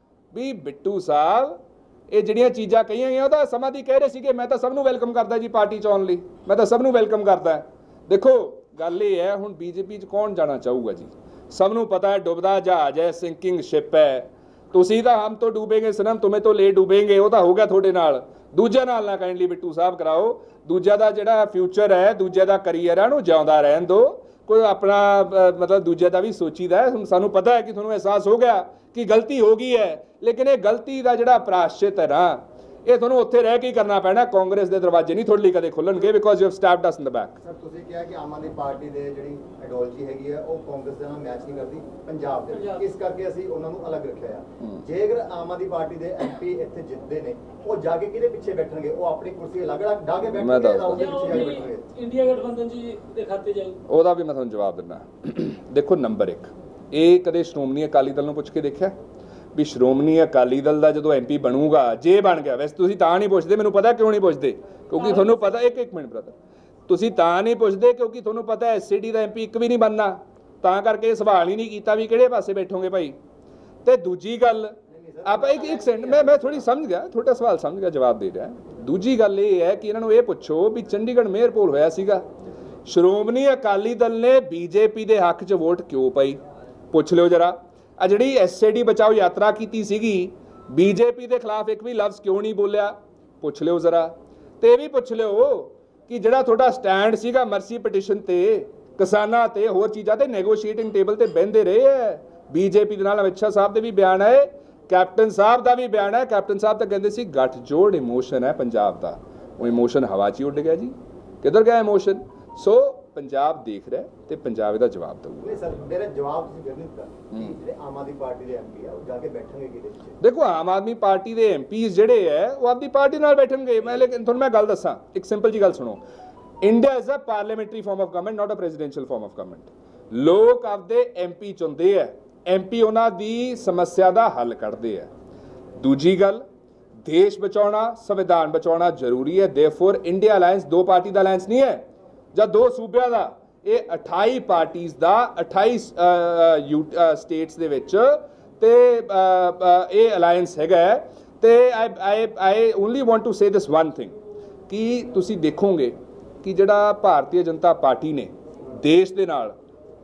ਵੀ ਬਿੱਟੂ ਸਾਹਿਬ ਇਹ ਜਿਹੜੀਆਂ ਚੀਜ਼ਾਂ ਕਹੀਆਂ ਗਈਆਂ ਉਹਦਾ ਸਮਾਂ ਦੀ ਕਹਿ ਰਹੇ ਸੀਗੇ ਮੈਂ ਤਾਂ ਸਭ ਨੂੰ ਵੈਲਕਮ ਕਰਦਾ ਜੀ ਪਾਰਟੀ 'ਚ ਆਉਣ ਲਈ, ਮੈਂ ਤਾਂ ਸਭ ਨੂੰ ਵੈਲਕਮ ਕਰਦਾ। ਦੇਖੋ ਗੱਲ ਇਹ ਹੈ, ਹੁਣ ਬੀਜੇਪੀ 'ਚ ਕੌਣ ਜਾਣਾ ਚਾਹੂਗਾ ਜੀ? ਸਭ ਨੂੰ ਪਤਾ ਹੈ ਡੁੱਬਦਾ ਜਹਾਜ਼ ਹੈ, ਸਿੰਕਿੰਗ ਸ਼ਿਪ ਹੈ। ਤੁਸੀਂ ਤਾਂ ਹਮ ਤੋਂ ਡੂਬेंगे ਸਨਮ, ਤੁਮੇ ਤੋਂ ਲੈ ਡੂਬेंगे, ਉਹ ਤਾਂ ਹੋ ਗਿਆ ਤੁਹਾਡੇ ਨਾਲ। ਦੂਜਿਆਂ ਨਾਲ ਨਾ ਕਾਈਂਡਲੀ ਬਿੱਟੂ ਸਾਹਿਬ ਕਰਾਓ। ਦੂਜਿਆਂ ਦਾ ਜਿਹੜਾ ਫਿਊਚਰ ਹੈ, ਦੂਜਿਆਂ ਦਾ ਕਰੀਅਰ ਹੈ, ਉਹਨੂੰ ਜਿਉਂਦਾ ਰਹਿਣ ਦਿਓ। ਕੋਈ ਆਪਣਾ ਮਤਲਬ ਦੂਜੇ ਦਾ ਵੀ ਸੋਚੀਦਾ। ਹੁਣ ਸਾਨੂੰ ਪਤਾ ਹੈ ਕਿ ਤੁਹਾਨੂੰ ਅਹਿਸਾਸ ਹੋ ਗਿਆ ਕਿ ਗਲਤੀ ਹੋ ਗਈ ਹੈ, ਲੇਕਿਨ ਇਹ ਗਲਤੀ ਦਾ ਜਿਹੜਾ ਪ੍ਰਾਸ਼ਚਿਤ ਹੈ ਨਾ, ਇਹ ਤੁਹਾਨੂੰ ਉੱਥੇ ਰਹਿ ਕੇ ਹੀ ਕਰਨਾ ਪੈਣਾ। ਕਾਂਗਰਸ ਦੇ ਦਰਵਾਜ਼ੇ ਨਹੀਂ ਤੁਹਾਡੇ ਲਈ ਕਦੇ ਖੁੱਲਣਗੇ, because you have stepped us in the back. Sir ਤੁਸੀਂ ਕਿਹਾ ਕਿ ਆਮ ਆਦਮੀ ਪਾਰਟੀ ਦੇ ਜਿਹੜੀ ਆਈਡੀਓਲੋਜੀ ਹੈਗੀ ਹੈ ਉਹ ਕਾਂਗਰਸ ਦੇ ਨਾਲ ਮੈਚ ਨਹੀਂ ਕਰਦੀ ਪੰਜਾਬ ਦੇ ਵਿੱਚ, ਇਸ ਕਰਕੇ ਅਸੀਂ ਉਹਨਾਂ ਨੂੰ ਅਲੱਗ ਰੱਖਿਆ ਆ। ਜੇ ਅਗਰ ਆਮ ਆਦਮੀ ਪਾਰਟੀ ਦੇ ਐਮਪੀ ਇੱਥੇ ਜਿੱਤਦੇ ਨੇ, ਉਹ ਜਾ ਕੇ ਕਿਹਦੇ ਪਿੱਛੇ ਬੈਠਣਗੇ? ਉਹ ਆਪਣੀ ਕੁਰਸੀ ਅਲੱਗ-ਅਲੱਗ ਢਾ ਕੇ ਬੈਠਣਗੇ, ਰਾਹੁਲ ਦੇ ਪਿੱਛੇ ਜਾ ਕੇ ਬੈਠਣਗੇ? ਇੰਡੀਆ ਗਠਬੰਧਨ ਜੀ ਦੇ ਖਾਤੇ ਜਾਊ। ਉਹਦਾ ਵੀ ਮੈਂ ਤੁਹਾਨੂੰ ਜਵਾਬ ਦਿੰਦਾ। ਦੇਖੋ ਨੰਬਰ ਇੱਕ, ਇਹ ਕਦੇ ਸ਼੍ਰੋਮਣੀ ਅਕਾਲੀ ਦਲ ਨੂੰ ਪੁੱਛ ਕੇ ਦੇਖਿਆ ਵੀ ਸ਼੍ਰੋਮਣੀ ਅਕਾਲੀ ਦਲ ਦਾ ਜਦੋਂ ਐਮਪੀ ਬਣੂਗਾ, ਜੇ ਬਣ ਗਿਆ, ਵੈਸੇ ਤੁਸੀਂ ਤਾਂ ਨਹੀਂ ਪੁੱਛਦੇ, ਮੈਨੂੰ ਪਤਾ ਕਿਉਂ ਨਹੀਂ ਪੁੱਛਦੇ, ਕਿਉਂਕਿ ਤੁਹਾਨੂੰ ਪਤਾ, ਇੱਕ ਇੱਕ ਮਿੰਟ ਬ੍ਰਦਰ, ਤੁਸੀਂ ਤਾਂ ਨਹੀਂ ਪੁੱਛਦੇ ਕਿਉਂਕਿ ਤੁਹਾਨੂੰ ਪਤਾ ਐਸਸੀਡੀ ਦਾ ਐਮਪੀ ਇੱਕ ਵੀ ਨਹੀਂ ਬਣਨਾ, ਤਾਂ ਕਰਕੇ ਸਵਾਲ ਹੀ ਨਹੀਂ ਕੀਤਾ ਵੀ ਕਿਹੜੇ ਪਾਸੇ ਬੈਠੋਗੇ ਭਾਈ। ਤੇ ਦੂਜੀ ਗੱਲ, ਆਪਾਂ ਇੱਕ ਇੱਕ ਸੈਕਿੰਡ, ਮੈਂ ਮੈਂ ਥੋੜੀ ਸਮਝ ਗਿਆ ਤੁਹਾਡਾ ਸਵਾਲ, ਸਮਝ ਗਿਆ, ਜਵਾਬ ਦੇ ਰਿਹਾ। ਦੂਜੀ ਗੱਲ ਇਹ ਹੈ ਕਿ ਇਹਨਾਂ ਨੂੰ ਇਹ ਪੁੱਛੋ ਵੀ ਚੰਡੀਗੜ੍ਹ ਮੇਅਰ ਪੋਲ ਹੋਇਆ ਸੀਗਾ, ਸ਼੍ਰੋਮਣੀ ਅਕਾਲੀ ਦਲ ਨੇ ਬੀਜੇਪੀ ਦੇ ਹੱਕ 'ਚ ਵੋਟ ਕਿਉਂ ਪਾਈ? ਪੁੱਛ ਲਿਓ ਜਰਾ। ਆ ਜਿਹੜੀ ਐਸਏਡੀ ਬਚਾਓ ਯਾਤਰਾ ਕੀਤੀ ਸੀਗੀ, ਬੀਜੇਪੀ ਦੇ ਖਿਲਾਫ ਇੱਕ ਵੀ ਲਫ਼ਜ਼ ਕਿਉਂ ਨਹੀਂ ਬੋਲਿਆ? ਪੁੱਛ ਲਿਓ ਜ਼ਰਾ। ਤੇ ਇਹ ਵੀ ਪੁੱਛ ਲਿਓ ਕਿ ਜਿਹੜਾ ਤੁਹਾਡਾ ਸਟੈਂਡ ਸੀਗਾ ਮਰਸੀ ਪਟੀਸ਼ਨ ਤੇ, ਕਿਸਾਨਾਂ ਤੇ, ਹੋਰ ਚੀਜ਼ਾਂ ਤੇ, ਨੈਗੋਸ਼ੀਏਟਿੰਗ ਟੇਬਲ ਤੇ ਬਹਿੰਦੇ ਰਹੇ ਹੈ ਬੀਜੇਪੀ ਦੇ ਨਾਲ। ਅਮਿਤ ਸ਼ਾਹ ਸਾਹਿਬ ਦੇ ਵੀ ਬਿਆਨ ਹੈ, ਕੈਪਟਨ ਸਾਹਿਬ ਦਾ ਵੀ ਬਿਆਨ ਹੈ। ਕੈਪਟਨ ਸਾਹਿਬ ਤਾਂ ਕਹਿੰਦੇ ਸੀ ਗੱਠਜੋੜ ਇਮੋਸ਼ਨ ਹੈ ਪੰਜਾਬ ਦਾ, ਉਹ ਇਮੋਸ਼ਨ ਹਵਾ 'ਚ ਹੀ ਉੱਡ ਗਿਆ ਜੀ। ਕਿੱਧਰ ਗਿਆ ਇਮੋਸ਼ਨ? ਸੋ ਪੰਜਾਬ ਦੇਖ ਰਿਹਾ ਤੇ ਪੰਜਾਬ ਇਹਦਾ ਜਵਾਬ ਦੇਊਗਾ। ਨਹੀਂ ਸਰ, ਮੇਰਾ ਜਵਾਬ ਤੁਸੀਂ ਫਿਰ ਨਹੀਂ ਦਿੱਤਾ ਕਿ ਜਿਹੜੇ ਆਮ ਆਦਮੀ ਪਾਰਟੀ ਦੇ ਐਮਪੀ ਆ ਉਹ ਜਾ ਕੇ ਬੈਠਣਗੇ ਕਿਹਦੇ ਵਿੱਚ? ਦੇਖੋ, ਆਮ ਆਦਮੀ ਪਾਰਟੀ ਦੇ ਐਮਪੀਜ਼ ਜਿਹੜੇ ਹੈ ਉਹ ਆਪਦੀ ਪਾਰਟੀ ਨਾਲ ਬੈਠਣਗੇ। ਮੈਂ ਲੇਕਿਨ ਤੁਹਾਨੂੰ ਮੈਂ ਗੱਲ ਦੱਸਾਂ, ਇੱਕ ਸਿੰਪਲ ਜੀ ਗੱਲ ਸੁਣੋ। India is a parliamentary form of government, not a presidential form of government. ਲੋਕ ਆਪਦੇ ਐਮਪੀ ਚੁਣਦੇ ਆ, ਐਮਪੀ ਉਹਨਾਂ ਦੀ ਸਮੱਸਿਆ ਦਾ ਹੱਲ ਕੱਢਦੇ ਆ। ਦੂਜੀ ਗੱਲ, ਦੇਸ਼ ਬਚਾਉਣਾ, ਸੰਵਿਧਾਨ ਬਚਾਉਣਾ ਜ਼ਰੂਰੀ ਹੈ। ਦੇਅਰਫੋਰ ਇੰਡੀਆ ਅਲਾਇੰਸ ਦੋ ਪਾਰਟੀ ਦਾ ਅਲਾਇੰਸ ਨਹੀਂ ਹੈ ਜਾਂ ਦੋ ਸੂਬਿਆਂ ਦਾ, ਇਹ ਅਠਾਈ ਪਾਰਟੀਜ਼ ਦਾ, ਅਠਾਈ ਸਟੇਟਸ ਦੇ ਵਿੱਚ ਤੇ ਇਹ ਅਲਾਇੰਸ ਹੈਗਾ। ਤੇ I I I only want to say this one thing ਕਿ ਤੁਸੀਂ ਦੇਖੋਗੇ ਕਿ ਜਿਹੜਾ ਭਾਰਤੀ ਜਨਤਾ ਪਾਰਟੀ ਨੇ ਦੇਸ਼ ਦੇ ਨਾਲ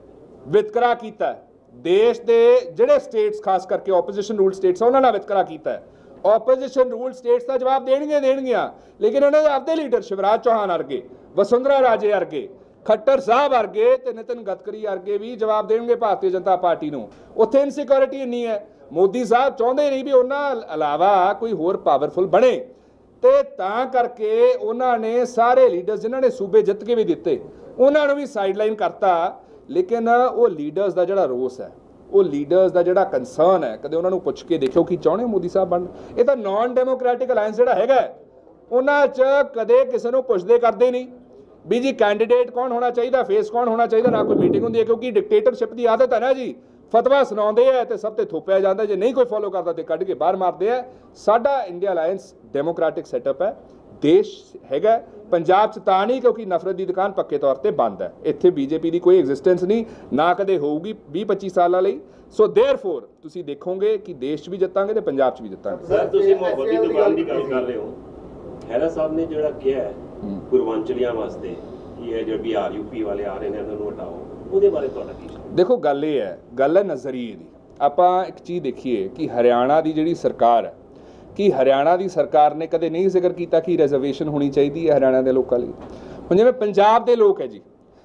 ਵਿਤਕਰਾ ਕੀਤਾ, ਦੇਸ਼ ਦੇ ਜਿਹੜੇ ਸਟੇਟਸ ਖਾਸ ਕਰਕੇ ਆਪੋਜੀਸ਼ਨ ਰੂਲ ਸਟੇਟਸ ਉਹਨਾਂ ਨਾਲ ਵਿਤਕਰਾ ਕੀਤਾ। ਆਪੋਜੀਸ਼ਨ ਰੂਲ ਸਟੇਟਸ ਦਾ ਜਵਾਬ ਦੇਣਗੇ ਦੇਣਗੀਆਂ ਲੇਕਿਨ ਉਹਨਾਂ ਦੇ ਆਪਦੇ ਲੀਡਰ ਸ਼ਿਵਰਾਜ ਚੌਹਾਨ ਵਰਗੇ, ਵਸੁੰਧਰਾ ਰਾਜੇ ਵਰਗੇ, ਖੱਟਰ ਸਾਹਿਬ ਵਰਗੇ ਤੇ ਨਿਤਿਨ ਗਡਕਰੀ ਵਰਗੇ ਵੀ ਜਵਾਬ ਦੇਣਗੇ ਭਾਰਤੀ ਜਨਤਾ ਪਾਰਟੀ ਨੂੰ। ਉੱਥੇ ਇਨਸਿਕਿਉਰਿਟੀ ਇੰਨੀ ਹੈ, ਮੋਦੀ ਸਾਹਿਬ ਚਾਹੁੰਦੇ ਨਹੀਂ ਵੀ ਉਹਨਾਂ ਇਲਾਵਾ ਕੋਈ ਹੋਰ ਪਾਵਰਫੁਲ ਬਣੇ ਤੇ ਤਾਂ ਕਰਕੇ ਉਹਨਾਂ ਨੇ ਸਾਰੇ ਲੀਡਰਸ ਜਿਨ੍ਹਾਂ ਨੇ ਸੂਬੇ ਜਿੱਤ ਕੇ ਵੀ ਦਿੱਤੇ ਉਹਨਾਂ ਨੂੰ ਵੀ ਸਾਈਡਲਾਈਨ ਕਰਤਾ। ਲੇਕਿਨ ਉਹ ਲੀਡਰਸ ਦਾ ਜਿਹੜਾ ਰੋਸ ਹੈ, ਉਹ ਲੀਡਰਸ ਦਾ ਜਿਹੜਾ ਕੰਸਰਨ ਹੈ, ਕਦੇ ਉਹਨਾਂ ਨੂੰ ਪੁੱਛ ਕੇ ਦੇਖਿਓ ਕਿ ਚਾਹੁੰਦੇ ਮੋਦੀ ਸਾਹਿਬ ਬਣ। ਇਹ ਤਾਂ ਨਾਨ ਡੈਮੋਕ੍ਰੈਟਿਕ ਅਲਾਇੰਸ ਜਿਹੜਾ ਹੈਗਾ ਉਹਨਾਂ 'ਚ ਕਦੇ ਕਿਸੇ ਨੂੰ ਪੁੱਛਦੇ ਕਰਦੇ ਨਹੀਂ ਵੀ ਜੀ ਕੈਂਡੀਡੇਟ ਕੌਣ ਹੋਣਾ ਚਾਹੀਦਾ, ਫੇਸ ਕੌਣ ਹੋਣਾ ਚਾਹੀਦਾ, ਨਾ ਕੋਈ ਮੀਟਿੰਗ ਹੁੰਦੀ ਹੈ। ਕਿਉਂਕਿ ਡਿਕਟੇਟਰਸ਼ਿਪ ਦੀ ਆਦਤ ਹੈ ਨਾ ਜੀ, ਫਤਵਾ ਸੁਣਾਉਂਦੇ ਆ ਤੇ ਸਭ ਤੇ ਥੋਪਿਆ ਜਾਂਦਾ, ਜੇ ਨਹੀਂ ਕੋਈ ਫੋਲੋ ਕਰਦਾ ਤੇ ਕੱਢ ਕੇ ਬਾਹਰ ਮਾਰਦੇ ਆ। ਸਾਡਾ ਇੰਡੀਆ ਅਲਾਇੰਸ ਡੈਮੋਕ੍ਰੈਟਿਕ ਸੈਟਅਪ ਹੈ, ਦੇਸ਼ ਹੈਗਾ। ਪੰਜਾਬ 'ਚ ਤਾਂ ਨਹੀਂ ਕਿਉਂਕਿ ਨਫ਼ਰਤ ਦੀ ਦੁਕਾਨ ਪੱਕੇ ਤੌਰ ਤੇ ਬੰਦ ਹੈ। ਇੱਥੇ ਬੀਜੇਪੀ ਦੀ ਕੋਈ ਐਗਜ਼ਿਸਟੈਂਸ ਨਹੀਂ, ਨਾ ਕਦੇ ਹੋਊਗੀ ਵੀਹ ਪੱਚੀ ਸਾਲਾਂ ਲਈ। ਸੋ ਦੇਅਰਫੋਰ ਤੁਸੀਂ ਦੇਖੋਗੇ ਕਿ ਦੇਸ਼ 'ਚ ਵੀ ਜਿੱਤਾਂਗੇ ਤੇ ਪੰਜਾਬ 'ਚ ਵੀ ਜਿੱਤਾਂਗੇ। ਸਰ, ਤੁਸੀਂ ਮੁਹੱਬਤ ਦੀ ਦੁਕਾਨ ਦੀ ਗੱਲ ਕਰ ਰਹੇ ਹੋ। ਖਹਿਰਾ ਸਾਹਿਬ ਨੇ ਜਿਹੜਾ ਕਿਹਾ ਹੈ ਪੂਰਵਾਂਚਲੀਆਂ ਵਾਸਤੇ ਕਿ ਇਹ ਜਿਹੜੇ ਬਿਹਾਰ ਯੂਪੀ ਵਾਲੇ ਆ ਰਹੇ ਨੇ ਇਹਨਾਂ ਨੂੰ ਹਟਾਓ, ਉਹਦੇ ਬਾਰੇ ਤੁਹਾਡਾ ਕੀ? ਦੇਖੋ, ਗੱਲ ਇਹ ਹੈ, ਗੱਲ ਹੈ ਨਜ਼ਰੀਏ ਦੀ। ਆਪਾਂ ਇੱਕ ਚੀਜ਼ ਦੇਖੀਏ ਕਿ ਹਰਿਆਣਾ ਦੀ ਜਿਹੜੀ ਸਰਕਾਰ ਹੈ, ਕਿ ਹਰਿਆਣਾ ਦੀ ਸਰਕਾਰ ਨੇ ਕਦੇ ਨਹੀਂ ਜ਼ਿਕਰ ਕੀਤਾ ਕਿ ਰਿਜ਼ਰਵੇਸ਼ਨ ਹੋਣੀ ਚਾਹੀਦੀ ਹੈ ਹਰਿਆਣਾ ਦੇ ਲੋਕਾਂ ਲਈ। ਹੁਣ ਜਿਵੇਂ ਪੰਜਾਬ ਦੇ ਲੋਕ ਹੈ ਜੀ,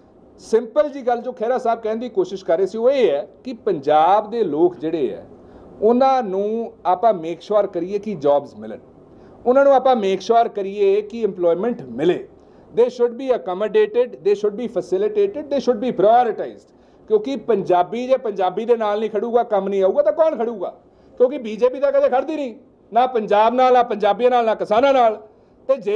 ਸਿੰਪਲ ਜੀ ਗੱਲ ਜੋ ਖਹਿਰਾ ਸਾਹਿਬ ਕਹਿਣ ਦੀ ਕੋਸ਼ਿਸ਼ ਕਰ ਰਹੇ ਸੀ ਉਹ ਇਹ ਹੈ ਕਿ ਪੰਜਾਬ ਦੇ ਲੋਕ ਜਿਹੜੇ ਹੈ ਉਹਨਾਂ ਨੂੰ ਆਪਾਂ ਮੇਕ ਸ਼ੋਰ ਕਰੀਏ ਕਿ ਜੌਬਸ ਮਿਲਣ, ਉਹਨਾਂ ਨੂੰ ਆਪਾਂ ਮੇਕ ਸ਼ੋਰ ਕਰੀਏ ਕਿ EMPLOYMENT ਮਿਲੇ। ਦੇ ਸ਼ੁੱਡ ਬੀ ਅਕਮੋਡੇਟਿਡ, ਦੇ ਸ਼ੁੱਡ ਬੀ ਫੈਸਿਲਿਟੇਟਿਡ, ਦੇ ਸ਼ੁੱਡ ਬੀ ਪ੍ਰਾਇੋਰਟਾਈਜ਼ਡ। ਕਿਉਂਕਿ ਪੰਜਾਬੀ ਜੇ ਪੰਜਾਬੀ ਦੇ ਨਾਲ ਨਹੀਂ ਖੜੂਗਾ, ਕੰਮ ਨਹੀਂ ਆਊਗਾ ਤਾਂ ਕੌਣ ਖੜੂਗਾ? ਕਿਉਂਕਿ ਬੀਜੇਪੀ ਤਾਂ ਕਦੇ ਖੜਦੀ ਨਹੀਂ, ਨਾ ਪੰਜਾਬ ਨਾਲ, ਨਾ ਪੰਜਾਬੀਆਂ ਨਾਲ, ਨਾ ਕਿਸਾਨਾਂ ਨਾਲ। ਤੇ ਜੇ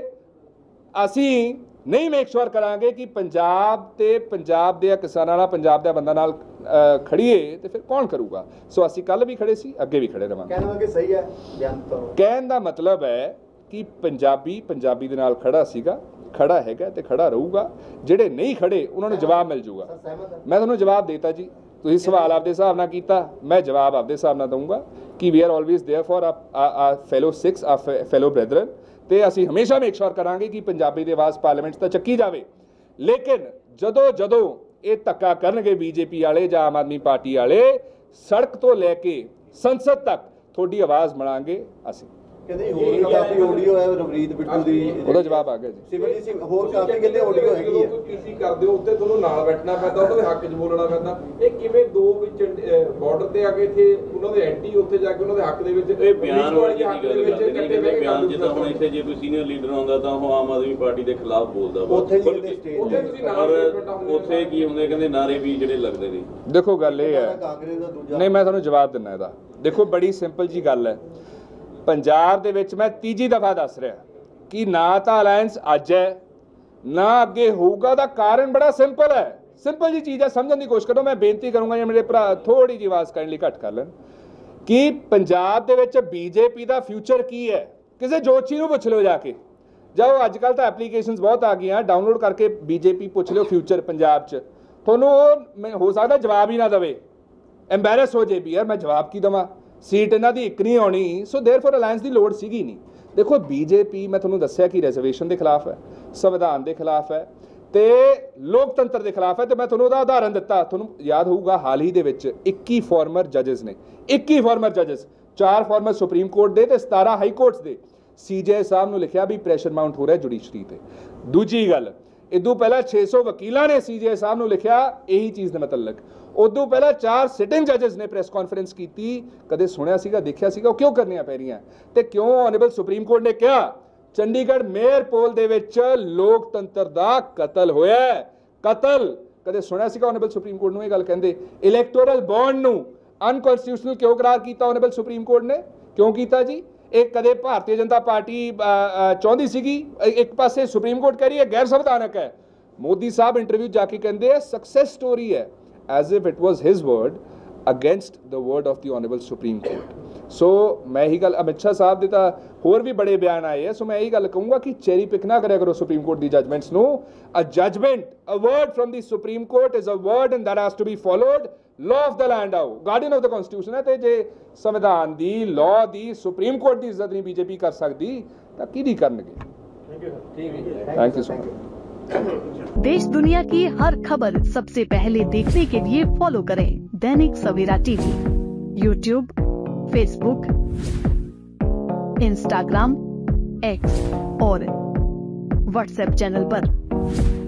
ਅਸੀਂ ਨਹੀਂ ਮੇਕ ਸ਼ੋਰ ਕਰਾਂਗੇ ਕਿ ਪੰਜਾਬ ਤੇ ਪੰਜਾਬ ਦੇ ਕਿਸਾਨਾਂ ਨਾਲ, ਪੰਜਾਬ ਦੇ ਬੰਦਾ ਨਾਲ ਖੜੀਏ ਤੇ ਫਿਰ ਕੌਣ ਕਰੂਗਾ? ਸੋ ਅਸੀਂ ਕੱਲ ਵੀ ਖੜੇ ਸੀ, ਅੱਗੇ ਵੀ ਖੜੇ ਰਵਾਂਗੇ। ਕਹਿਣਾ ਕਿ ਸਹੀ ਹੈ ਬਿਆਨ ਤੋਂ ਕਹਿਣ ਦਾ ਮਤਲਬ ਹੈ ਕਿ ਪੰਜਾਬੀ ਪੰਜਾਬੀ ਦੇ ਨਾਲ ਖੜਾ ਸੀਗਾ, ਖੜਾ ਹੈਗਾ ਤੇ ਖੜਾ ਰਹੂਗਾ। ਜਿਹੜੇ ਨਹੀਂ ਖੜੇ ਉਹਨਾਂ ਨੂੰ ਜਵਾਬ ਮਿਲ ਜੂਗਾ। ਮੈਂ ਤੁਹਾਨੂੰ ਜਵਾਬ ਦੇਤਾ ਜੀ, ਤੁਸੀਂ ਸਵਾਲ ਆਪਦੇ ਹਿਸਾਬ ਨਾਲ ਕੀਤਾ, ਮੈਂ ਜਵਾਬ ਆਪਦੇ ਹਿਸਾਬ ਨਾਲ ਦਊਂਗਾ ਕਿ we are always there for a fellow six, ਆ ਫੈਲੋ ਬ੍ਰੈਦਰਨ। ਤੇ ਅਸੀਂ ਹਮੇਸ਼ਾ ਮੇਕ ਸ਼ੋਰ ਕਰਾਂਗੇ ਕਿ ਪੰਜਾਬੀ ਦੀ ਆਵਾਜ਼ ਪਾਰਲੀਮੈਂਟ 'ਚ ਤਾਂ ਚੱਕੀ ਜਾਵੇ। ਲੇਕਿਨ ਜਦੋਂ ਜਦੋਂ ਇਹ ਧੱਕਾ ਕਰਨਗੇ ਬੀਜੇਪੀ ਵਾਲੇ ਜਾਂ ਆਮ ਆਦਮੀ ਪਾਰਟੀ ਵਾਲੇ, ਸੜਕ ਤੋਂ ਲੈ ਕੇ ਸੰਸਦ ਤੱਕ ਤੁਹਾਡੀ ਆਵਾਜ਼ ਬਣਾਂਗੇ ਅਸੀਂ। ਕਹਿੰਦੇ ਹੋਰ ਕਾਫੀ ਆਡੀਓ ਹੈ ਰਵਨੀਤ ਬਿੱਟੂ ਦੀ, ਉਹਦਾ ਜਵਾਬ ਆ ਗਿਆ ਜੀ। ਸਿਮਰਜੀਤ ਸਿੰਘ ਹੋਰ ਕਾਫੀ ਕਹਿੰਦੇ ਆਡੀਓ ਹੈਗੀ ਹੈ। ਪੀਸੀ ਕਰਦੇ ਹੋ ਉੱਤੇ ਤੁਹਾਨੂੰ ਨਾਲ ਬੈਠਣਾ ਪੈਂਦਾ, ਉਹਨਾਂ ਦੇ ਹੱਕ 'ਚ ਬੋਲਣਾ ਪੈਂਦਾ। ਇਹ ਕਿਵੇਂ ਦੋ ਵਿੱਚ ਬਾਰਡਰ ਤੇ ਆ ਕੇ ਇੱਥੇ ਉਹਨਾਂ ਦੇ ਐਂਟੀ, ਉੱਥੇ ਜਾ ਕੇ ਉਹਨਾਂ ਦੇ ਹੱਕ ਦੇ ਵਿੱਚ ਇਹ ਬਿਆਨ ਵਾਲੀ ਹੱਕ ਦੇ ਵਿੱਚ ਇਕੱਠੇ ਬਹਿ ਕੇ ਬਿਆਨ ਜਿੱਦਾਂ ਹੁਣ ਇੱਥੇ ਜੇ ਕੋਈ ਸੀਨੀਅਰ ਲੀਡਰ ਆਉਂਦਾ ਤਾਂ ਉਹ ਆਮ ਆਦਮੀ ਪਾਰਟੀ ਦੇ ਖਿਲਾਫ ਬੋਲਦਾ ਵਾ। ਉੱਥੇ ਉੱਥੇ ਤੁਸੀਂ ਨਾਲ ਉੱਥੇ ਕੀ ਹੁੰਦੇ ਕਹਿੰਦੇ ਨਾਰੇ ਵੀ ਜਿਹੜੇ ਲੱਗਦੇ ਨੇ। ਦੇਖੋ ਗੱਲ ਇਹ ਹੈ, ਕਾਂਗਰਸ ਦਾ ਦੂਜਾ ਨਹੀਂ ਮੈਂ ਤੁਹਾਨੂੰ ਜਵਾਬ ਦਿੰਦਾ ਇਹਦਾ। ਦੇਖੋ ਬੜੀ ਸਿੰਪਲ ਜੀ ਗੱਲ ਹੈ, ਪੰਜਾਬ ਦੇ ਵਿੱਚ ਮੈਂ ਤੀਜੀ ਦਫਾ ਦੱਸ ਰਿਹਾ ਕਿ ਨਾ ਤਾਂ ਅਲਾਇੰਸ ਅੱਜ ਹੈ ਨਾ ਅੱਗੇ ਹੋਊਗਾ। ਦਾ ਕਾਰਨ ਬੜਾ ਸਿੰਪਲ ਹੈ, ਸਿੰਪਲ ਜੀ ਚੀਜ਼ ਹੈ, ਸਮਝਣ ਦੀ ਕੋਸ਼ਿਸ਼ ਕਰੋ। ਮੈਂ ਬੇਨਤੀ ਕਰੂੰਗਾ ਜੇ ਮੇਰੇ ਭਰਾ ਥੋੜੀ ਜਿਹੀ ਆਵਾਜ਼ ਕਰਨ ਲਈ ਘੱਟ ਕਰ ਲੈਣ ਕਿ ਪੰਜਾਬ ਦੇ ਵਿੱਚ ਬੀਜੇਪੀ ਦਾ ਫਿਊਚਰ ਕੀ ਹੈ। ਕਿਸੇ ਜੋਤਸ਼ੀ ਨੂੰ ਪੁੱਛ ਲਿਓ ਜਾ ਕੇ, ਜਾਓ ਅੱਜ ਕੱਲ੍ਹ ਤਾਂ ਐਪਲੀਕੇਸ਼ਨਸ ਬਹੁਤ ਆ ਗਈਆਂ, ਡਾਊਨਲੋਡ ਕਰਕੇ ਬੀਜੇਪੀ ਪੁੱਛ ਲਿਓ ਫਿਊਚਰ ਪੰਜਾਬ 'ਚ, ਤੁਹਾਨੂੰ ਉਹ ਹੋ ਸਕਦਾ ਜਵਾਬ ਹੀ ਨਾ ਦੇਵੇ, ਐम्बैरस ਹੋ ਜੇ ਵੀ ਯਾਰ ਮੈਂ ਜਵਾਬ ਕੀ ਦੇਵਾਂ, ਸੀਟ ਇਹਨਾਂ ਦੀ ਇੱਕ ਨਹੀਂ ਆਉਣੀ। ਸੋ ਦੇਅਰਫੋਰ ਅਲਾਇੰਸ ਦੀ ਲੋੜ ਸੀਗੀ ਨਹੀਂ। ਦੇਖੋ ਬੀਜੇਪੀ ਮੈਂ ਤੁਹਾਨੂੰ ਦੱਸਿਆ ਕਿ ਰਿਜ਼ਰਵੇਸ਼ਨ ਦੇ ਖਿਲਾਫ ਹੈ, ਸੰਵਿਧਾਨ ਦੇ ਖਿਲਾਫ ਹੈ ਤੇ ਲੋਕਤੰਤਰ ਦੇ ਖਿਲਾਫ ਹੈ। ਤੇ ਮੈਂ ਤੁਹਾਨੂੰ ਉਹਦਾ ਉਦਾਹਰਨ ਦਿੱਤਾ, ਤੁਹਾਨੂੰ ਯਾਦ ਹੋਊਗਾ ਹਾਲ ਹੀ ਦੇ ਵਿੱਚ ਇੱਕੀ ਫਾਰਮਰ ਜੱਜਸ ਨੇ, ਇੱਕੀ ਫਾਰਮਰ ਜੱਜਸ, ਚਾਰ ਫਾਰਮਰ ਸੁਪਰੀਮ ਕੋਰਟ ਦੇ ਤੇ ਸਤਾਰਾਂ ਹਾਈ ਕੋਰਟਸ ਦੇ ਸੀਜੇ ਸਾਹਿਬ ਨੂੰ ਲਿਖਿਆ ਵੀ ਪ੍ਰੈਸ਼ਰ ਮਾਊਂਟ ਹੋ ਰਿਹਾ ਜੁਡੀਸ਼ਰੀ ਤੇ। ਦੂਜੀ ਗੱਲ, ਇਦੋਂ ਪਹਿਲਾਂ ਛੇ ਸੌ ਵਕੀਲਾਂ ਨੇ ਸੀਜੇ ਸਾਹਿਬ ਨੂੰ ਲਿਖਿਆ ਇਹੀ ਚੀਜ਼ ਦੇ ਮਤਲਬ। ਉਦੋਂ ਪਹਿਲਾਂ ਚਾਰ ਸਿਟਿੰਗ ਜੱਜਸ ਨੇ ਪ੍ਰੈਸ ਕਾਨਫਰੰਸ ਕੀਤੀ, ਕਦੇ ਸੁਣਿਆ ਸੀਗਾ, ਦੇਖਿਆ ਸੀਗਾ ਉਹ ਕਿਉਂ ਕਰਨੀਆਂ ਪੈ ਰਹੀਆਂ? ਤੇ ਕਿਉਂ ਆਨਰੇਬਲ ਸੁਪਰੀਮ ਕੋਰਟ ਨੇ ਕਿਹਾ ਚੰਡੀਗੜ੍ਹ ਮੇਅਰ ਪੋਲ ਦੇ ਵਿੱਚ ਲੋਕਤੰਤਰ ਦਾ ਕਤਲ ਹੋਇਆ, ਕਤਲ ਕਦੇ ਸੁਣਿਆ ਸੀਗਾ ਆਨਰੇਬਲ ਸੁਪਰੀਮ ਕੋਰਟ ਨੂੰ ਇਹ ਗੱਲ ਕਹਿੰਦੇ? ਇਲੈਕਟੋਰਲ ਬੌਂਡ ਨੂੰ ਅਨਕਨਸਟੀਟਿਊਸ਼ਨਲ ਕਿਉਂ ਕਰਾਰ ਕੀਤਾ ਆਨਰੇਬਲ ਸੁਪਰੀਮ ਕੋਰਟ ਨੇ? ਕਿਉਂ ਕੀਤਾ ਜੀ? ਇਹ ਕਦੇ ਭਾਰਤੀ ਜਨਤਾ ਪਾਰਟੀ ਚਾਹੁੰਦੀ ਸੀਗੀ? ਇੱਕ ਪਾਸੇ ਸੁਪਰੀਮ ਕੋਰਟ ਕਹਿ ਰਹੀ ਹੈ ਗੈਰ ਸੰਵਿਧਾਨਕ ਹੈ, ਮੋਦੀ ਸਾਹਿਬ ਇੰਟਰਵਿਊ ਜਾ ਕੇ ਕਹਿੰਦੇ ਆ ਸਕਸੈਸ ਸਟੋਰੀ ਹੈ, as if it was his word against the word of the honourable Supreme Court. So ਮੈਂ ਇਹੀ ਗੱਲ, ਅਮਿਤ ਸ਼ਾਹ ਸਾਹਿਬ ਦੇ ਤਾਂ ਹੋਰ ਵੀ ਬੜੇ ਬਿਆਨ ਆਏ ਆ, ਸੋ ਮੈਂ ਇਹੀ ਗੱਲ ਕਹੂੰਗਾ ਕਿ ਚੈਰੀ ਪਿਕ ਨਾ ਕਰਿਆ ਕਰੋ ਸੁਪਰੀਮ ਕੋਰਟ ਦੀ ਜਜਮੈਂਟਸ ਨੂੰ। A judgment, a word from the Supreme Court is a word and that has to be followed. Law of the land ਆਓ, ਗਾਰਡੀਅਨ ਆਫ ਦ ਕਨਸਟੀਟਿਊਸ਼ਨ ਹੈ, ਤੇ ਜੇ ਸੰਵਿਧਾਨ ਦੀ, ਲਾਅ ਦੀ, ਸੁਪਰੀਮ ਕੋਰਟ ਦੀ ਇੱਜ਼ਤ ਨਹੀਂ ਬੀਜੇਪੀ ਕਰ ਸਕਦੀ ਤਾਂ ਕਿਹਦੀ ਕਰਨਗੇ? Thank you so much. देश दुनिया की हर खबर सबसे पहले देखने के लिए फॉलो करें Dainik Savera TV, YouTube, Facebook, Instagram, X और व्हाट्सएप चैनल पर।